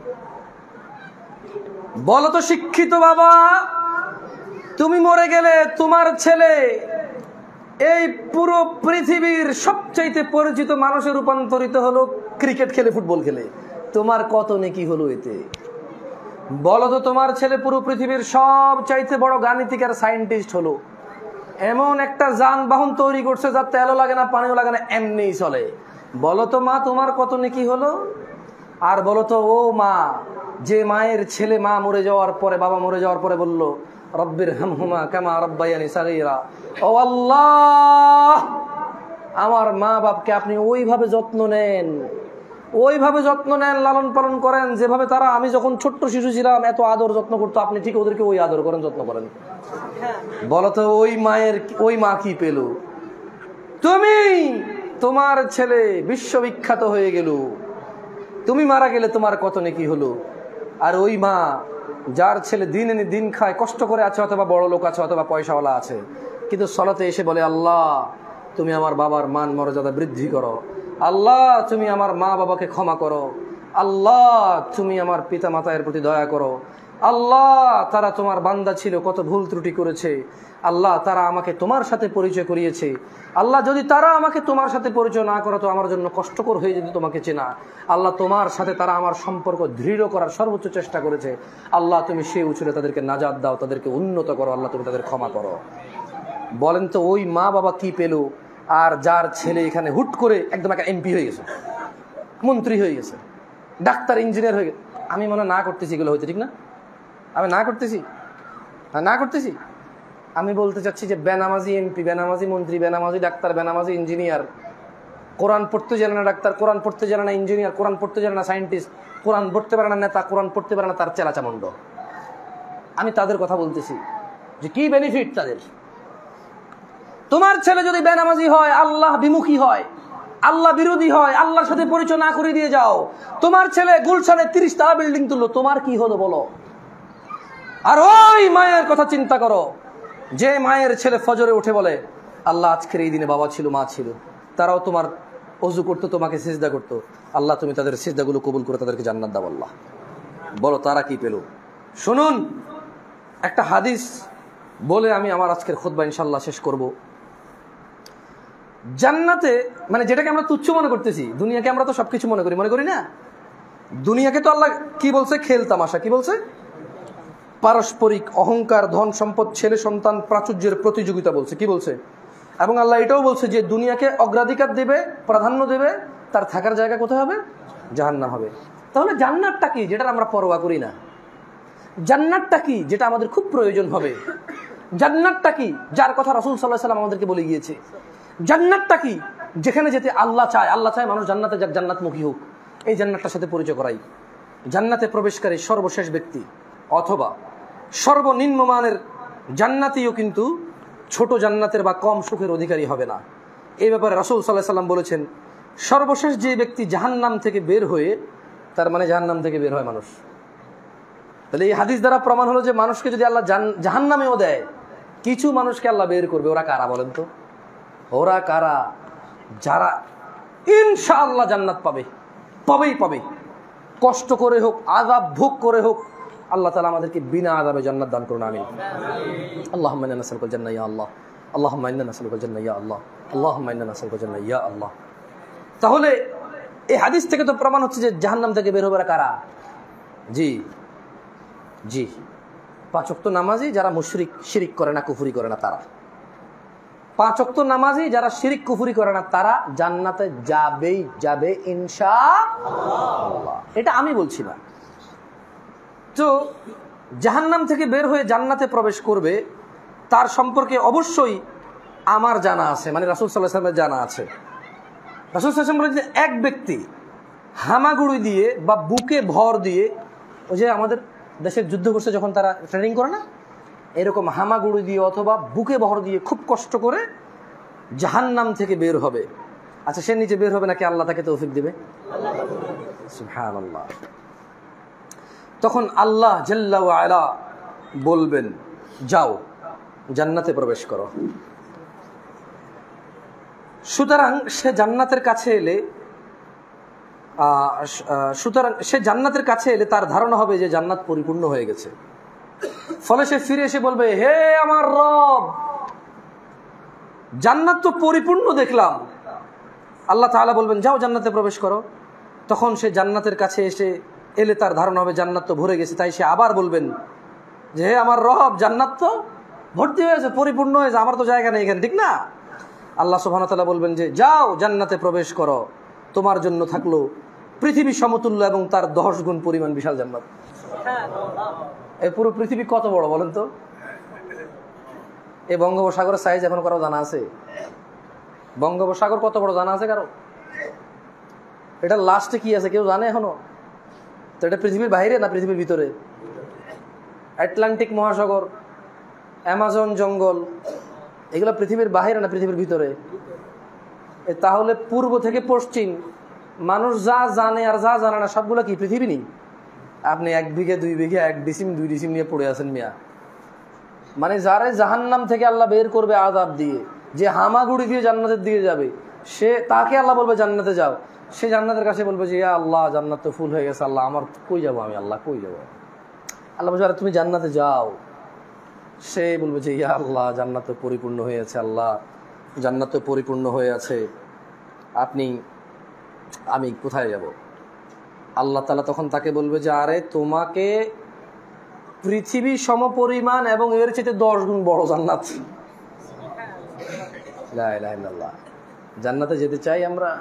বলো তো শিক্ষিত বাবা, তুমি মরে গেলে তোমার ছেলে এই পুরো পৃথিবীর সবচাইতে পরিচিত মানুষে রূপান্তরিত হলো ক্রিকেট খেলে, ফুটবল খেলে, তোমার কত নেকি হলো এতে? বলো তো তোমার ছেলে পুরো পৃথিবীর সব চাইতে বড় গাণিতিক আর সায়েন্টিস্ট হলো, এমন একটা যানবাহন তৈরি করছে যার তেলও লাগে না পানিও লাগে না, এমনিই চলে, বলো তো মা তোমার কত নেকি হলো? আর বলো তো ও মা, যে মায়ের ছেলে মা মরে যাওয়ার পরে, বাবা মরে যাওয়ার পরে বলল রব্বির হামহুমা কামা রাব্বায়ানি সাগীরা, ও আল্লাহ আমার মা বাপকে আপনি ওইভাবে যত্ন নেন, ওইভাবে যত্ন নেন, লালন পালন করেন যেভাবে তারা আমি যখন ছোট্ট শিশু ছিলাম এত আদর যত্ন করতো, আপনি ঠিক ওদেরকে ওই আদর করেন, যত্ন করেন। বলতো ওই মায়ের ওই মা কি পেল? তুমি, তোমার ছেলে বিশ্ববিখ্যাত হয়ে গেল, তুমি মারা গেলে তোমার কত নেকি হলো? আর ওই মা যার ছেলে দিন এনে দিন খায়, কষ্ট করে আছে, অথবা বড় লোক আছে অথবা পয়সাওয়ালা আছে, কিন্তু সলাতে এসে বলে আল্লাহ তুমি আমার বাবার মান মর্যাদা বৃদ্ধি করো, আল্লাহ তুমি আমার মা বাবাকে ক্ষমা করো, আল্লাহ তুমি আমার পিতা মাতার প্রতি দয়া করো, আল্লাহ তারা তোমার বান্দা ছিল, কত ভুল ত্রুটি করেছে, আল্লাহ তারা আমাকে তোমার সাথে পরিচয় করিয়েছে, আল্লাহ যদি তারা আমাকে তোমার সাথে পরিচয় না করো তো আমার জন্য কষ্টকর হয়ে যেত তোমাকে চেনা, আল্লাহ তোমার সাথে তারা আমার সম্পর্ক দৃঢ় করার সর্বোচ্চ চেষ্টা করেছে, আল্লাহ তুমি সেই উচুরে তাদেরকে নাজাত দাও, তাদেরকে উন্নত করো, আল্লাহ তুমি তাদের ক্ষমা করো। বলেন তো ওই মা বাবা কি পেল? আর যার ছেলে এখানে হুট করে একদম একটা এমপি হয়ে গেছে, মন্ত্রী হয়ে গেছে, ডাক্তার, ইঞ্জিনিয়ার হয়ে গেছে। আমি মনে না করতেছি এগুলো হইতে, ঠিক না? আমি না করতেছি, না করতেছি আমি বলতে চাচ্ছি যে বেনামাজি এমপি, বেনামাজি মন্ত্রী, বেনামাজি ডাক্তার, বেনামাজি ইঞ্জিনিয়ার, কোরআন পড়তে জানে না ডাক্তার, কোরআন পড়তে জানে না ইঞ্জিনিয়ার, কোরআন পড়তে জানে না সায়েন্টিস্ট, কোরআন পড়তে পারে না নেতা, কোরআন পড়তে পারে না তার চেলাচামুন্ড, আমি তাদের কথা বলতেছি যে কি বেনিফিট তাদের। তোমার ছেলে যদি বেনামাজি হয়, আল্লাহ বিমুখী হয়, আল্লাহ বিরোধী হয়, আল্লাহর সাথে পরিচয় না করে দিয়ে যাও, তোমার ছেলে গুলশানে তিরিশ তলা বিল্ডিং তুললো, তোমার কি হলো বলো? আর ওই মায়ের কথা চিন্তা করো যে মায়ের ছেলে ফজরে উঠে বলে আল্লাহ আজকের এই দিনে বাবা ছিল মা ছিল, তারাও তোমার ওযু করতো, তোমাকে সিজদা করতো, আল্লাহ তুমি তাদের সিজদাগুলো কবুল করে তাদেরকে জান্নাত দাও আল্লাহ। বলো তারা কি পেল? শুনুন একটা হাদিস বলে আমি আমার আজকের খুতবা ইনশাআল্লাহ শেষ করব। জান্নাতে, মানে যেটাকে আমরা তুচ্ছ মনে করতেছি, দুনিয়াকে আমরা তো সবকিছু মনে করি, মনে করি না? দুনিয়াকে তো আল্লাহ কি বলছে? খেল তামাশা। কি বলছে? পারস্পরিক অহংকার, ধন সম্পদ, ছেলে সন্তান, প্রাচুর্যের প্রতিযোগিতা বলছে। কি বলছে? এবং আল্লাহ এটাও বলছে যে দুনিয়াকে অগ্রাধিকার দেবে, প্রাধান্য দেবে, তার থাকার জায়গা কোথায় হবে? জাহান্নাম হবে। তাহলে জান্নাতটা কি যেটা আমরা পরোয়া করি না? জান্নাতটা কি যেটা আমাদের খুব প্রয়োজন হবে? জান্নাতটা কি যার কথা রাসূল সাল্লাল্লাহু আলাইহি ওয়াসাল্লাম আমাদেরকে বলে গিয়েছে? জান্নাতটা কি যেখানে যেতে আল্লাহ চায়, আল্লাহ চায় মানুষ জান্নাতে যাক, জান্নাতমুখী হোক। এই জান্নাতটার সাথে পরিচয় করাই। জান্নাতে প্রবেশকারী সর্বশেষ ব্যক্তি অথবা সর্বনিম্নমানের জান্নাতীও কিন্তু ছোট জান্নাতের বা কম সুখের অধিকারী হবে না। এই ব্যাপারে রাসূল সাল্লাল্লাহু আলাইহি ওয়াসাল্লাম বলেছেন, সর্বশেষ যে ব্যক্তি জাহান্নাম থেকে বের হয়ে, তার মানে জাহান্নাম থেকে বের হয় মানুষ। তাহলে এই হাদিস দ্বারা প্রমাণ হলো যে মানুষকে যদি আল্লাহ জাহান্নামেও দেয়, কিছু মানুষকে আল্লাহ বের করবে। ওরা কারা বলেন তো? ওরা কারা? যারা ইনশাআল্লাহ জান্নাত পাবে, পাবেই পাবে, কষ্ট করে হোক, আযাব ভোগ করে হোক। আল্লাহ তাআলা আমাদেরকে বিনা আযাবে জান্নাত দান করুন, আমিন। আল্লাহুম্মা ইন্না নাসআলুকাল জান্নাহ ইয়া আল্লাহ, আল্লাহুম্মা ইন্না নাসআলুকাল জান্নাহ ইয়া আল্লাহ, আল্লাহুম্মা ইন্না নাসআলুকাল জান্নাহ ইয়া আল্লাহ। তাহলে এই হাদিস থেকে তো প্রমাণ হচ্ছে যে জাহান্নাম থেকে বের হবে কারা? জি জি পাঁচ ওয়াক্ত নামাজি যারা মুশরিক, শিরিক করে না, কুফরি করে না, তারা। পাঁচ ওয়াক্ত নামাজি যারা শিরিক কুফরি করে না, তারা জান্নাতে যাবেই যাবে ইনশাআল্লাহ। এটা আমি বলছি না। তো জাহান্নাম থেকে বের হয়ে জান্নাতে প্রবেশ করবে, তার সম্পর্কে অবশ্যই আমার জানা আছে, মানে রাসূল সাল্লাল্লাহু আলাইহি ওয়াসাল্লামের জানা আছে। রাসূল সাল্লাল্লাহু আলাইহি ওয়াসাল্লাম বলেন যে এক ব্যক্তি হামাগুড়ি দিয়ে বা বুকে ভর দিয়ে, ওই যে আমাদের দেশের যুদ্ধ করছে যখন তারা ট্রেনিং করে না, এরকম হামাগুড়ি দিয়ে অথবা বুকে ভর দিয়ে খুব কষ্ট করে জাহান্নাম থেকে বের হবে। আচ্ছা, সে নিচে বের হবে নাকি আল্লাহ তাকে তৌফিক দিবে? সুবহানাল্লাহ। তখন আল্লাহ জাল্লা ওয়া আলা বলবেন, যাও জান্নাতে প্রবেশ করো। সুতরাং সে জান্নাতের কাছে এলে সুতরাং সে জান্নাতের কাছে এলে তার ধারণা হবে যে জান্নাত পরিপূর্ণ হয়ে গেছে। ফলে সে ফিরে এসে বলবে, হে আমার রব, জান্নাত তো পরিপূর্ণ দেখলাম। আল্লাহ তাআলা বলবেন, যাও জান্নাতে প্রবেশ করো। তখন সে জান্নাতের কাছে এসে এলে তার ধারণা হবে জান্নাত তো ভরে গেছে। তাই সে আবার বলবেন যে, হে আমার রব, জান্নাত তো ভর্তি হয়েছে, পরিপূর্ণ হয়েছে, আমার তো জায়গা নেই এখানে, ঠিক না? আল্লাহ সুবহানাহু ওয়া তাআলা বলবেন যে, যাও জান্নাতে প্রবেশ করো, তোমার জন্য থাকলো পৃথিবী সমতুল্য এবং তার দশ গুণ পরিমাণ বিশাল জান্নাত। এই পুরো পৃথিবী কত বড় বলেন তো? এই বঙ্গোপসাগরের সাইজ এখন কারো জানা আছে? বঙ্গোপসাগর কত বড় জানা আছে কারো? এটা লাস্টে কি আছে কেউ জানে এখনো? তো এটা পৃথিবীর বাইরে না পৃথিবীর ভিতরে? আটলান্টিক মহাসাগর, অ্যামাজন জঙ্গল, এগুলো পৃথিবীর বাইরে না পৃথিবীর ভিতরে? তাহলে পূর্ব থেকে পশ্চিম মানুষ যা জানে আর যা জানে না সবগুলো কি পৃথিবী নেই? আপনি এক বিঘে দুই বিঘে এক ডিসিম দুই ডিসিম নিয়ে পড়ে আছেন মিয়া। মানে যারে জাহান্নাম থেকে আল্লাহ বের করবে আযাব দিয়ে, যে হামাগুড়ি দিয়ে জান্নাতের দিকে যাবে, সে তাকে আল্লাহ বলবে জান্নাতে যাও। সে জান্নাতের কাছে বলবে যে, ইয়া আল্লাহ, জান্নাত তো ফুল হয়ে গেছে, আল্লাহ আমার কই যাবো আমি, আল্লাহ কই যাবো? আল্লাহ বলবে, আরে তুমি জান্নাতে যাও। সে বলবে যে, ইয়া আল্লাহ, জান্নাত তো পরিপূর্ণ হয়ে আছে, আল্লাহ জান্নাত তো পরিপূর্ণ হয়ে আছে, আপনি আমি কোথায় যাব? আল্লাহ তাআলা তখন তাকে বলবে যে, আরে তোমাকে পৃথিবী সমপরিমাণ এবং এর চেয়ে দশ গুণ বড় জান্নাত। লা ইলাহা ইল্লাল্লাহ। জান্নাতে যেতে চাই আমরা?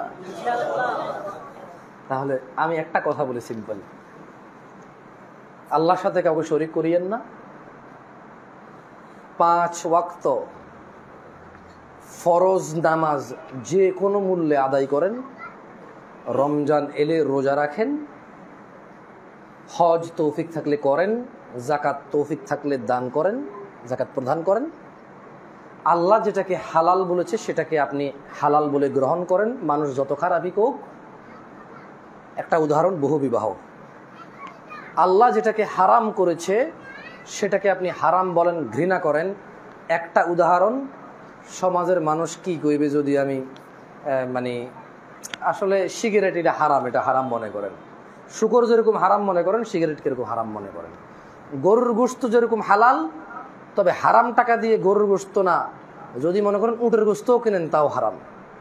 তাহলে আমি একটা কথা বলি সিম্পল, আল্লাহর সাথে কাউকে শরীক করিয়েন না। পাঁচ ওয়াক্ত ফরজ নামাজ যে কোনো মূল্যে আদায় করেন, রমজান এলে রোজা রাখেন, হজ তৌফিক থাকলে করেন, যাকাত তৌফিক থাকলে দান করেন, যাকাত প্রদান করেন। আল্লাহ যেটাকে হালাল বলেছে সেটাকে আপনি হালাল বলে গ্রহণ করেন, মানুষ যত খারাপই হোক। একটা উদাহরণ, বহু বিবাহ। আল্লাহ যেটাকে হারাম করেছে সেটাকে আপনি হারাম বলেন, ঘৃণা করেন। একটা উদাহরণ, সমাজের মানুষ কি কইবে যদি আমি মানে আসলে সিগারেট এটা হারাম, এটা হারাম মনে করেন। শুকর যেরকম হারাম মনে করেন, সিগারেট কিরকম হারাম মনে করেন। গরুর গোশত যেরকম হালাল, তবে হারাম টাকা দিয়ে গরুর গোশত না, যদি মনে করেন উটের গোশতও কিনেন তাও হারাম।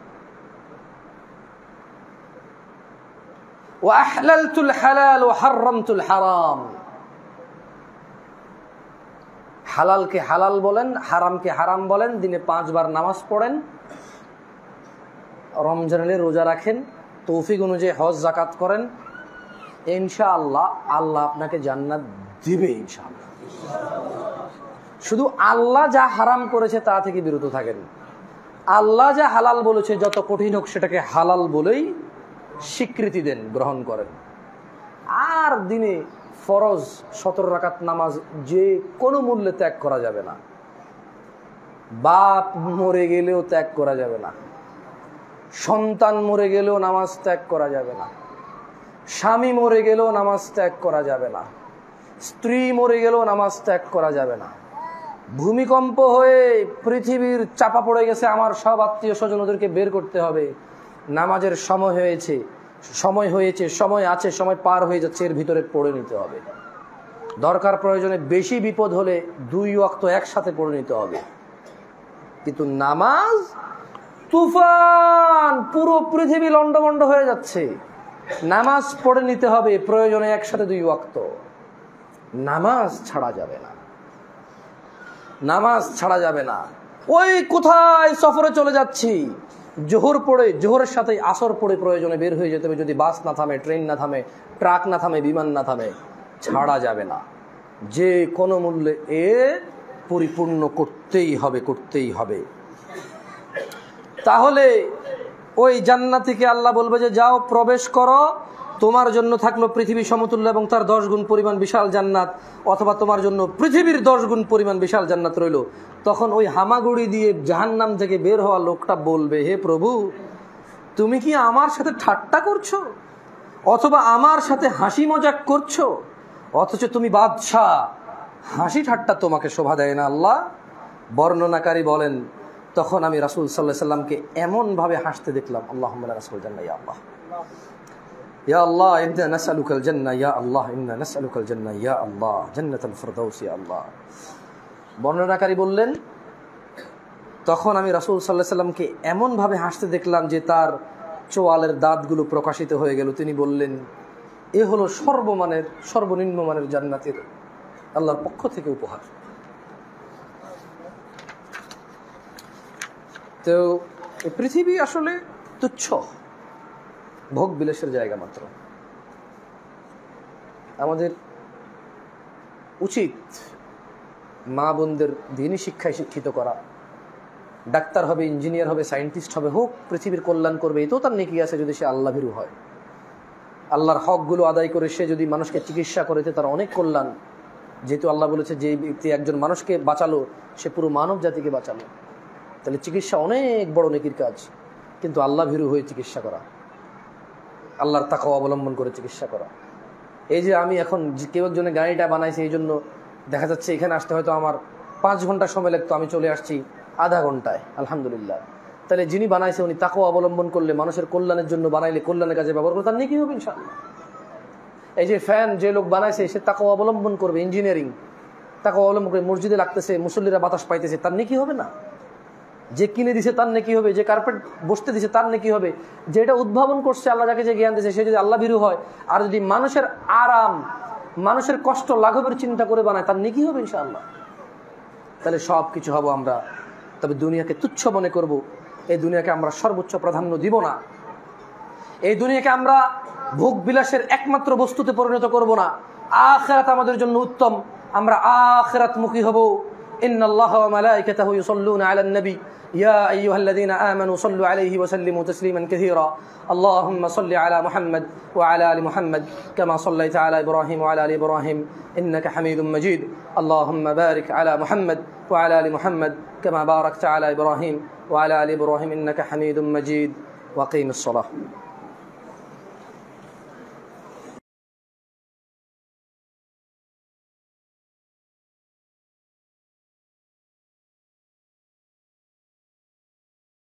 ওয়া আহলালতুল হালাল ওয়া হারামতুল হারাম। হালালকে হালাল বলেন, হারামকে হারাম বলেন। দিনে পাঁচবার নামাজ পড়েন, রমজানে রোজা রাখেন, তৌফিক অনুযায়ী হজ যাকাত করেন, ইনশাআল্লাহ আল্লাহ আপনাকে জান্নাত দিবে ইনশাআল্লাহ। শুধু আল্লাহ যা হারাম করেছে তা থেকে বিরত থাকেন। আল্লাহ যা হালাল বলেছে যত কঠিন হোক সেটাকে হালাল বলেই স্বীকৃতি দেন, গ্রহণ করেন। আর দিনে ফরজ সতেরো রাকাত নামাজ যে কোনো মূল্যে ত্যাগ করা যাবে না, বাপ মরে গেলেও ত্যাগ করা যাবে না, সন্তান মরে গেলেও নামাজ ত্যাগ করা যাবে না, স্বামী মরে গেলেও নামাজ ত্যাগ করা যাবে না, স্ত্রী মরে গেলেও নামাজ ত্যাগ করা যাবে না। ভূমিকম্প হয়ে পৃথিবীর চাপা পড়ে গেছে, আমার সব আত্মীয় স্বজন, ওদেরকে বের করতে হবে। নামাজের সময় হয়েছে, সময় হয়েছে, সময় আছে, সময় পার হয়ে যাচ্ছে, এর ভিতরে পড়ে নিতে হবে। দরকার প্রয়োজনে বেশি বিপদ হলে দুই ওয়াক্ত একসাথে পড়ে নিতে হবে। কিন্তু নামাজ তুফান, পুরো পৃথিবী লন্ডভন্ড হয়ে যাচ্ছে, নামাজ পড়ে নিতে হবে, প্রয়োজনে একসাথে দুই ওয়াক্ত। নামাজ ছাড়া যাবে না, নামাজ ছাড়া যাবে না। ওই কোথায় সফরে চলে যাচ্ছি, জোহর পড়ে, জোহরের সাথে আসর পড়ে প্রয়োজনে বের হয়ে যেতে হবে, যদি বাস না থামে, ট্রেন না থামে, ট্রাক না থামে, বিমান না থামে, ছাড়া যাবে না। যে কোনো মূল্যে এ পরিপূর্ণ করতেই হবে, করতেই হবে। তাহলে ওই জান্নাতীকে আল্লাহ বলবে যে যাও প্রবেশ করো, তোমার জন্য থাকলো পৃথিবী সমতুল্য এবং তার দশ গুণ পরিমাণ বিশাল জান্নাত, অথবা তোমার জন্য পৃথিবীর দশ গুণ পরিমাণ বিশাল জান্নাত রইল। তখন ওই হামাগুড়ি দিয়ে জাহান্নাম থেকে বের হওয়া লোকটা বলবে, হে প্রভু, তুমি কি আমার সাথে ঠাট্টা করছো, অথবা আমার সাথে হাসি মজাক করছো? অথচ তুমি বাদশাহ, হাসি ঠাট্টা তোমাকে শোভা দেয় না আল্লাহ। বর্ণনাকারী বলেন, তখন আমি রাসূল সাল্লাল্লাহু আলাইহি সাল্লামকে এমন ভাবে হাসতে দেখলাম, আল্লাহুম্মা লা রাসূল জান্নাহ, ইয়া আল্লাহ, ইয়া আল্লাহ, ইন্না নাসআলুকাল জান্নাহ, ইয়া আল্লাহ, ইন্না নাসআলুকাল জান্নাহ, ইয়া আল্লাহ, জান্নাতুল ফিরদাউস, ইয়া আল্লাহ। বর্ণনাকারী বললেন, তখন আমি রাসূল সাল্লাল্লাহু আলাইহি সাল্লামকে এমন ভাবে হাসতে দেখলাম যে তার চোয়ালের দাঁতগুলো প্রকাশিত হয়ে গেল। তিনি বললেন, এ হলো সর্বমানের, সর্বনিম্ন মানের জান্নাতের আল্লাহর পক্ষ থেকে উপহার। তো এই পৃথিবী আসলে তুচ্ছ, ভোগ বিলাসের জায়গা মাত্র। আমাদের উচিত মা বোনদের দিনই শিক্ষায় শিক্ষিত করা। ডাক্তার হবে, ইঞ্জিনিয়ার হবে, সায়েন্টিস্ট হবে, হোক, পৃথিবীর কল্যাণ করবে, এতেও তার নেকি আছে যদি সে আল্লাহ ভীরু হয়। আল্লাহর হকগুলো আদায় করে সে যদি মানুষকে চিকিৎসা করে, তার অনেক কল্যাণ। যেহেতু আল্লাহ বলেছে যে ব্যক্তি একজন মানুষকে বাঁচালো, সে পুরো মানব জাতিকে বাঁচালো। তাহলে চিকিৎসা অনেক বড় নেকির কাজ। কিন্তু আল্লাহ ভীরু হয়ে চিকিৎসা করা, আল্লাহর তাকওয়া অবলম্বন করে চিকিৎসা করা। এই যে আমি এখন কেউ একজনের গাড়িটা বানাইছে, এই জন্য দেখা যাচ্ছে এখানে আসতে হয়তো আমার পাঁচ ঘন্টা সময় লাগতো, আমি চলে আসছি আধা ঘন্টায়, আলহামদুলিল্লাহ। তাহলে যিনি বানাইছে উনি তাকওয়া অবলম্বন করলে, মানুষের কল্যাণের জন্য বানাইলে, কল্যাণের কাজে ব্যবহার করলে তার নেকি হবে ইনশাআল্লাহ। এই যে ফ্যান যে লোক বানাইছে সে তাকওয়া অবলম্বন করবে, ইঞ্জিনিয়ারিং তাকওয়া অবলম্বন করে, মসজিদে লাগতেছে, মুসল্লিরা বাতাস পাইতেছে, তার নেকি হবে না? যে কিনে দিছে তার নেকি হবে, যে কার্পেট বসতে দিছে তার নেকি হবে, যেটা উদ্ভাবন করছে, আল্লাহ যাকে যে জ্ঞান দিয়েছে, সে যদি আল্লাহ ভীরু হয়, আর যদি মানুষের আরাম, মানুষের কষ্ট লাঘবের চিন্তা করে বানায়, তার নেকি হবে ইনশাআল্লাহ। তাহলে সব কিছু হবো আমরা, তবে দুনিয়াকে তুচ্ছ মনে করব। এই দুনিয়াকে আমরা সর্বোচ্চ প্রাধান্য দিব না। এই দুনিয়াকে আমরা ভোগ বিলাসের একমাত্র বস্তুতে পরিণত করব না। আখিরাত আমাদের জন্য উত্তম, আমরা আখিরাত মুখী হব। ইন্নাল্লাহা ওয়া মালাইকাতাহু ইউসাল্লুনা আলান নবী ইয়া আইয়ুহাল্লাযীনা আমানু সাল্লু আলাইহি ওয়া সাল্লিমু তাসলিমান কাসীরা। আল্লাহুম্মা সাল্লি আলা মুহাম্মাদ ওয়া আলা আলি মুহাম্মাদ কামা সাল্লাইতা আলা ইব্রাহিম ওয়া আলা আলি ইব্রাহিম ইন্নাকা হামিদুম মাজিদ। আল্লাহুম্মা বারিক আলা মুহাম্মাদ ওয়া আলা আলি মুহাম্মাদ কামা বারাকতা আলা ইব্রাহিম ওয়া আলা আলি ইব্রাহিম ইন্নাকা হামিদুম মাজিদ। ওয়া আকিমিস সালাহ।